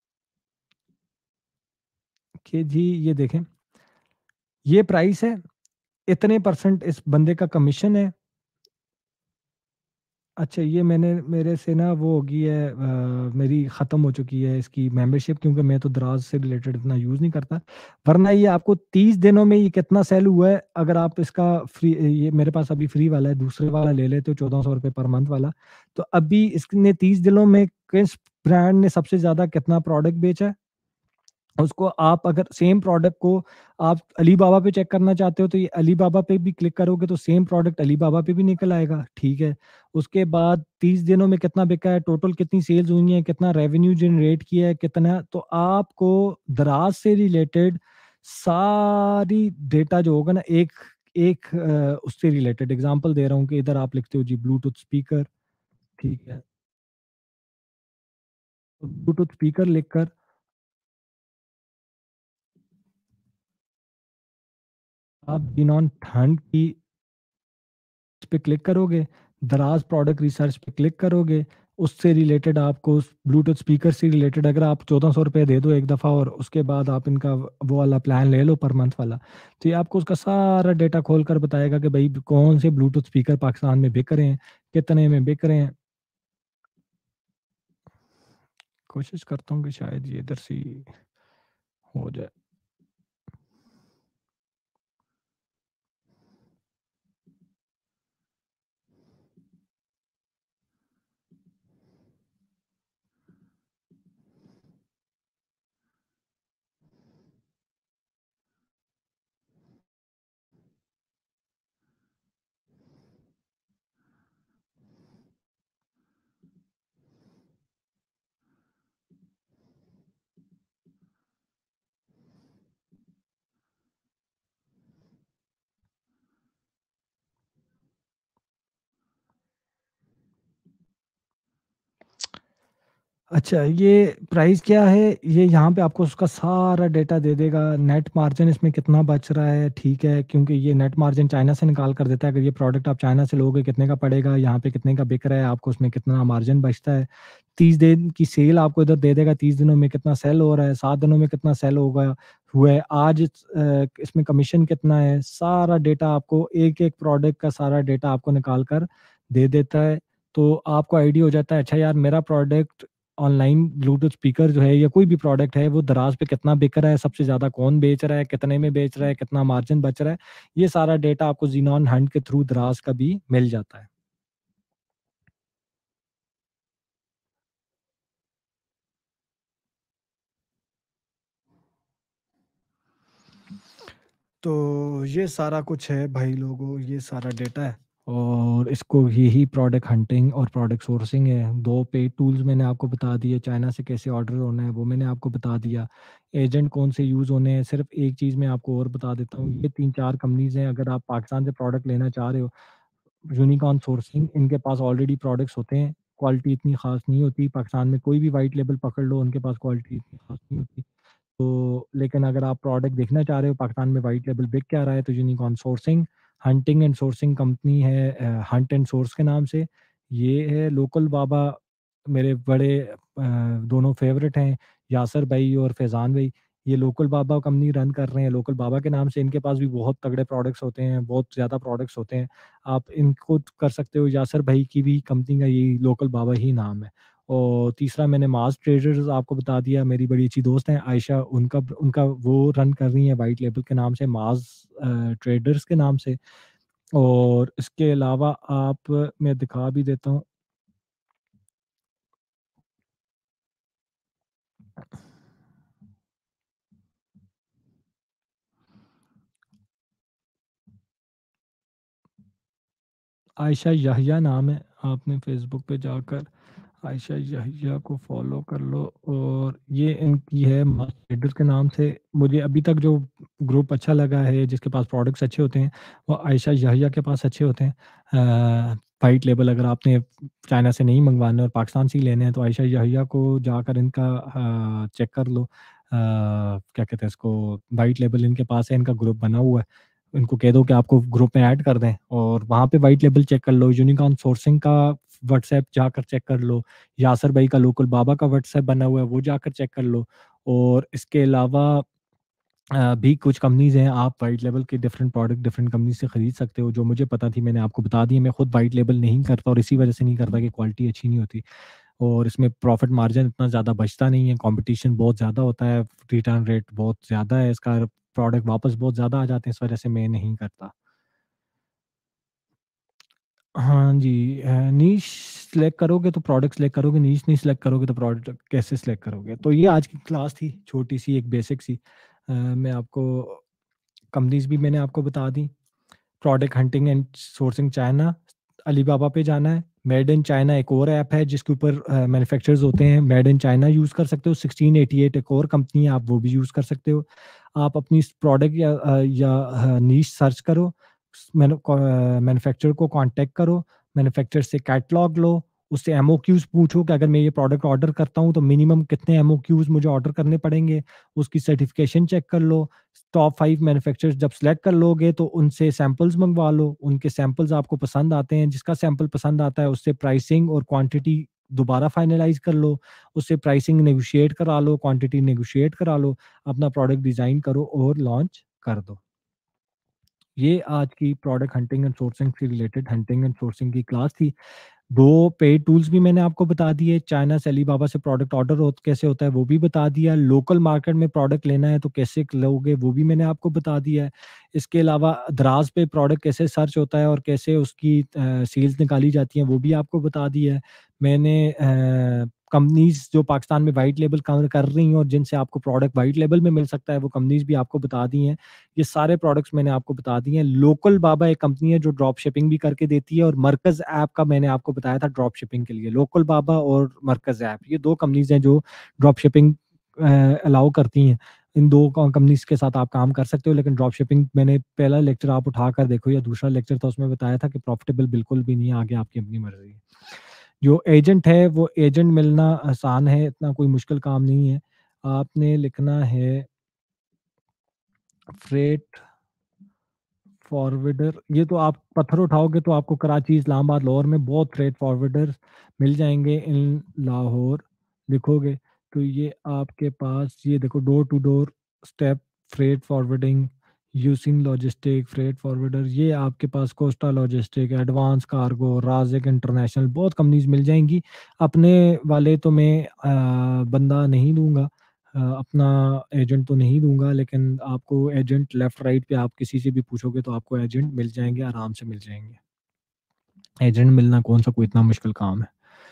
कि जी ये देखें, ये प्राइस है, इतने परसेंट इस बंदे का कमीशन है। अच्छा, ये मैंने, मेरे से ना वो हो गई है, मेरी ख़त्म हो चुकी है इसकी मेंबरशिप, क्योंकि मैं तो दराज से रिलेटेड इतना यूज़ नहीं करता। वरना ये आपको 30 दिनों में ये कितना सेल हुआ है, अगर आप इसका फ्री, ये मेरे पास अभी फ्री वाला है, दूसरे वाला ले लेते हो 1400 रुपये पर मंथ वाला, तो अभी इसने 30 दिनों में किस ब्रांड ने सबसे ज़्यादा कितना प्रोडक्ट बेचा है, उसको आप अगर सेम प्रोडक्ट को आप अलीबाबा पे चेक करना चाहते हो, तो ये अलीबाबा पे भी क्लिक करोगे तो सेम प्रोडक्ट अलीबाबा पे भी निकल आएगा, ठीक है। उसके बाद 30 दिनों में कितना बिका है, टोटल कितनी सेल्स हुई है, कितना रेवेन्यू जनरेट किया है, कितना, तो आपको दराज से रिलेटेड सारी डेटा जो होगा ना, एक एक उससे रिलेटेड एग्जांपल दे रहा हूँ कि इधर आप लिखते हो जी ब्लूटूथ स्पीकर, ठीक है। तो ब्लूटूथ स्पीकर लिखकर आप जिनॉन ठंड की पे क्लिक करोगे, दराज प्रोडक्ट रिसर्च पे क्लिक करोगे, उससे रिलेटेड आपको ब्लूटूथ स्पीकर से रिलेटेड, अगर आप 1400 रुपये दे दो एक दफ़ा और उसके बाद आप इनका वो वाला प्लान ले लो पर मंथ वाला, तो ये आपको उसका सारा डेटा खोल कर बताएगा कि भाई कौन से ब्लूटूथ स्पीकर पाकिस्तान में बिक रहे हैं, कितने में बिक रहे हैं। कोशिश करता हूँ कि शायद ये इधर से ही हो जाए। अच्छा, ये प्राइस क्या है, ये यहाँ पे आपको उसका सारा डेटा दे देगा। नेट मार्जिन इसमें कितना बच रहा है, ठीक है, क्योंकि ये नेट मार्जिन चाइना से निकाल कर देता है। अगर ये प्रोडक्ट आप चाइना से लोगे कितने का पड़ेगा, यहाँ पे कितने का बिक रहा है, आपको उसमें कितना मार्जिन बचता है। 30 दिन की सेल आपको इधर दे देगा, 30 दिनों में कितना सेल हो रहा है, 7 दिनों में कितना सेल होगा, हुआ है आज, इसमें कमीशन कितना है, सारा डेटा आपको, एक एक प्रोडक्ट का सारा डेटा आपको निकाल कर दे देता है। तो आपको आइडिया हो जाता है, अच्छा यार मेरा प्रोडक्ट ऑनलाइन ब्लूटूथ स्पीकर जो है या कोई भी प्रोडक्ट है, वो दराज पे कितना बिक रहा है, सबसे ज़्यादा कौन बेच रहा है, कितने में बेच रहा है, कितना मार्जिन बच रहा है, ये सारा डेटा आपको ज़ीनॉन हंट के थ्रू दराज का भी मिल जाता है। तो ये सारा कुछ है भाई लोगों, ये सारा डेटा है। और इसको यही प्रोडक्ट हंटिंग और प्रोडक्ट सोर्सिंग है। 2 पेड टूल्स मैंने आपको बता दिए, चाइना से कैसे ऑर्डर होना है वो मैंने आपको बता दिया। एजेंट कौन से यूज़ होने हैं, सिर्फ एक चीज़ मैं आपको और बता देता हूँ, ये 3-4 कंपनीज़ हैं, अगर आप पाकिस्तान से प्रोडक्ट लेना चाह रहे हो, यूनिकॉर्न सोर्सिंग, इनके पास ऑलरेडी प्रोडक्ट्स होते हैं, क्वालिटी इतनी ख़ास नहीं होती। पाकिस्तान में कोई भी व्हाइट लेबल पकड़ लो, उनके पास क्वालिटी इतनी ख़ास नहीं होती। तो लेकिन अगर आप प्रोडक्ट देखना चाह रहे हो पाकिस्तान में व्हाइट लेबल बिक क्या रहा है, तो unicorn sourcing, hunting and sourcing company है, हंट एंड सोर्स के नाम से। ये है लोकल बाबा, मेरे बड़े दोनों फेवरेट हैं, यासर भाई और फैज़ान भाई। ये लोकल बाबा कंपनी रन कर रहे हैं, लोकल बाबा के नाम से। इनके पास भी बहुत तगड़े प्रोडक्ट्स होते हैं, बहुत ज़्यादा प्रोडक्ट्स होते हैं। आप इनको कर सकते हो, यासर भाई की भी कंपनी का यही लोकल बाबा ही नाम है। और तीसरा मैंने मास ट्रेडर्स आपको बता दिया, मेरी बड़ी अच्छी दोस्त हैं आयशा, उनका उनका वो रन कर रही हैं वाइट लेबल के नाम से, मास ट्रेडर्स के नाम से। और इसके अलावा आप, मैं दिखा भी देता हूँ। आयशा याहिया नाम है, आपने फेसबुक पे जाकर आयशा याहिया को फॉलो कर लो। और ये इनकी है मास ट्रेडर्स के नाम से। मुझे अभी तक जो ग्रुप अच्छा लगा है, जिसके पास प्रोडक्ट्स अच्छे होते हैं, वो आयशा याहिया के पास अच्छे होते हैं। वाइट लेबल अगर आपने चाइना से नहीं मंगवाना और पाकिस्तान से ही लेने हैं, तो आयशा याहिया को जाकर इनका चेक कर लो। क्या कहते हैं इसको, वाइट लेबल इनके पास है, इनका ग्रुप बना हुआ है। इनको कह दो कि आपको ग्रुप में ऐड कर दें, और वहाँ पे वाइट लेबल चेक कर लो। यूनिकॉर्न सोर्सिंग का व्हाट्सएप जाकर चेक कर लो। यासर भाई का लोकल बाबा का व्हाट्सएप बना हुआ है, वो जाकर चेक कर लो। और इसके अलावा भी कुछ कंपनीज़ हैं, आप वाइट लेबल के डिफरेंट प्रोडक्ट डिफरेंट कंपनी से खरीद सकते हो। जो मुझे पता थी मैंने आपको बता दी है। मैं खुद वाइट लेबल नहीं करता, और इसी वजह से नहीं करता कि क्वालिटी अच्छी नहीं होती, और इसमें प्रॉफिट मार्जिन इतना ज़्यादा बचता नहीं है, कंपटीशन बहुत ज़्यादा होता है, रिटर्न रेट बहुत ज़्यादा है इसका, प्रोडक्ट वापस बहुत ज़्यादा आ जाते हैं, इस वजह से मैं नहीं करता। हाँ जी, नीश सिलेक्ट करोगे तो प्रोडक्ट सिलेक्ट करोगे, नीश नहीं सिलेक्ट करोगे तो प्रोडक्ट कैसे सिलेक्ट करोगे? तो ये आज की क्लास थी, छोटी-सी एक बेसिक सी। मैं आपको कंपनीज़ भी मैंने आपको बता दी। Product hunting and sourcing China, Alibaba पे जाना है। मेड इन चाइना एक और ऐप है जिसके ऊपर मैन्युफैक्चरर्स होते हैं, मेड इन चाइना यूज़ कर सकते हो। 1688 एक और कंपनी है, आप वो भी यूज़ कर सकते हो। आप अपनी प्रोडक्ट या नीश सर्च करो, मैन्युफैक्चरर को कॉन्टैक्ट करो, मैन्युफैक्चरर से कैटलॉग लो, उससे एमओक्यूज़ पूछो कि अगर मैं ये प्रोडक्ट ऑर्डर करता हूँ तो मिनिमम कितने एमओक्यूज़ मुझे ऑर्डर करने पड़ेंगे, उसकी सर्टिफिकेशन चेक कर लो। टॉप 5 मैन्युफैक्चरर्स जब सेलेक्ट कर लोगे तो उनसे सैंपल्स मंगवा लो, उनके सैंपल्स आपको पसंद आते हैं, जिसका सैंपल पसंद आता है उससे प्राइसिंग और क्वांटिटी दोबारा फाइनलाइज़ कर लो, उससे प्राइसिंग नेगोशिएट करा लो, क्वांटिटी नेगोशिएट करा लो, अपना प्रोडक्ट डिज़ाइन करो और लॉन्च कर दो। ये आज की प्रोडक्ट हंटिंग एंड सोर्सिंग से रिलेटेड हंटिंग एंड सोर्सिंग की क्लास थी। 2 पेड टूल्स भी मैंने आपको बता दिए, चाइना से अलीबाबा से प्रोडक्ट ऑर्डर हो कैसे होता है वो भी बता दिया, लोकल मार्केट में प्रोडक्ट लेना है तो कैसे लोगे वो भी मैंने आपको बता दिया है। इसके अलावा दराज़ पे प्रोडक्ट कैसे सर्च होता है और कैसे उसकी सेल्स निकाली जाती हैं वो भी आपको बता दिया है। मैंने कंपनीज़ जो पाकिस्तान में व्हाइट लेबल काम कर रही हैं और जिनसे आपको प्रोडक्ट व्हाइट लेबल में मिल सकता है, वो कंपनीज़ भी आपको बता दी हैं। ये सारे प्रोडक्ट्स मैंने आपको बता दिए हैं। लोकल बाबा एक कंपनी है जो ड्रॉप शिपिंग भी करके देती है, और मरकज़ ऐप का मैंने आपको बताया था ड्रॉप शिपिंग के लिए। लोकल बाबा और मरकज़ ऐप, ये 2 कंपनीज़ हैं जो ड्रॉप शिपिंग अलाउ करती हैं। इन 2 कंपनीज़ के साथ आप काम कर सकते हो, लेकिन ड्रॉप शिपिंग मैंने पहला लेक्चर आप उठाकर देखो, या दूसरा लेक्चर था, उसमें बताया था कि प्रॉफिटेबल बिल्कुल भी नहीं है, आगे आपकी अपनी मर्ज़ी है। जो एजेंट है वो एजेंट मिलना आसान है, इतना कोई मुश्किल काम नहीं है। आपने लिखना है फ्रेट फॉरवर्डर, ये तो आप पत्थर उठाओगे तो आपको कराची, इस्लामाबाद, लाहौर में बहुत फ्रेट फॉरवर्डर मिल जाएँगे। इन लाहौर लिखोगे तो ये आपके पास, ये देखो, door to door step freight forwarding, using logistic freight forwarder, ये आपके पास Costa logistic, advance cargo, Raziq international, बहुत कंपनीज़ मिल जाएँगी। अपने वाले तो मैं बंदा नहीं दूँगा, अपना एजेंट तो नहीं दूँगा, लेकिन आपको एजेंट लेफ्ट राइट पे आप किसी से भी पूछोगे तो आपको एजेंट मिल जाएँगे, आराम से मिल जाएँगे। एजेंट मिलना कौन-सा कोई इतना मुश्किल काम है।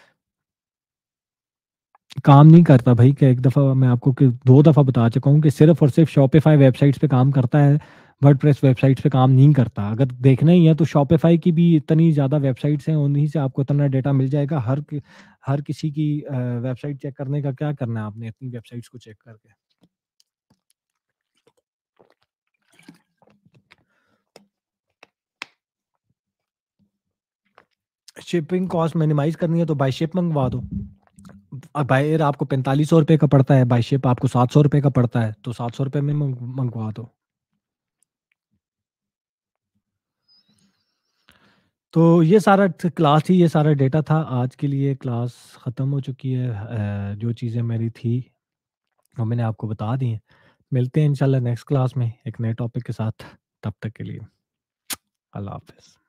काम नहीं करता भाई, कि एक दफ़ा मैं आपको कि 2 दफ़ा बता चुका हूँ कि सिर्फ़ और सिर्फ़ शॉपिफ़ाई वेबसाइट्स पे काम करता है। वर्डप्रेस वेबसाइट्स पे काम नहीं करता। अगर देखना ही है तो शॉपिफाई की भी इतनी ज़्यादा वेबसाइट्स हैं, उन्हीं से आपको इतना डेटा मिल जाएगा। हर किसी की वेबसाइट चेक करने का क्या करना है आपने इतनी वेबसाइट्स को चेक करके। शिपिंग कॉस्ट मिनिमाइज़ करनी है तो बाय शिप मंगवा दो। बाय एयर आपको ₹4500 का पड़ता है, बाय शिप आपको ₹700 का पड़ता है, तो ₹700 में मंगवा दो। तो ये सारा क्लास थी, ये सारा डेटा था। आज के लिए क्लास ख़त्म हो चुकी है। जो चीज़ें मेरी थी वो मैंने आपको बता दी हैं। मिलते हैं इंशाल्लाह नेक्स्ट क्लास में एक नए टॉपिक के साथ। तब तक के लिए अल्लाह हाफ़िज़।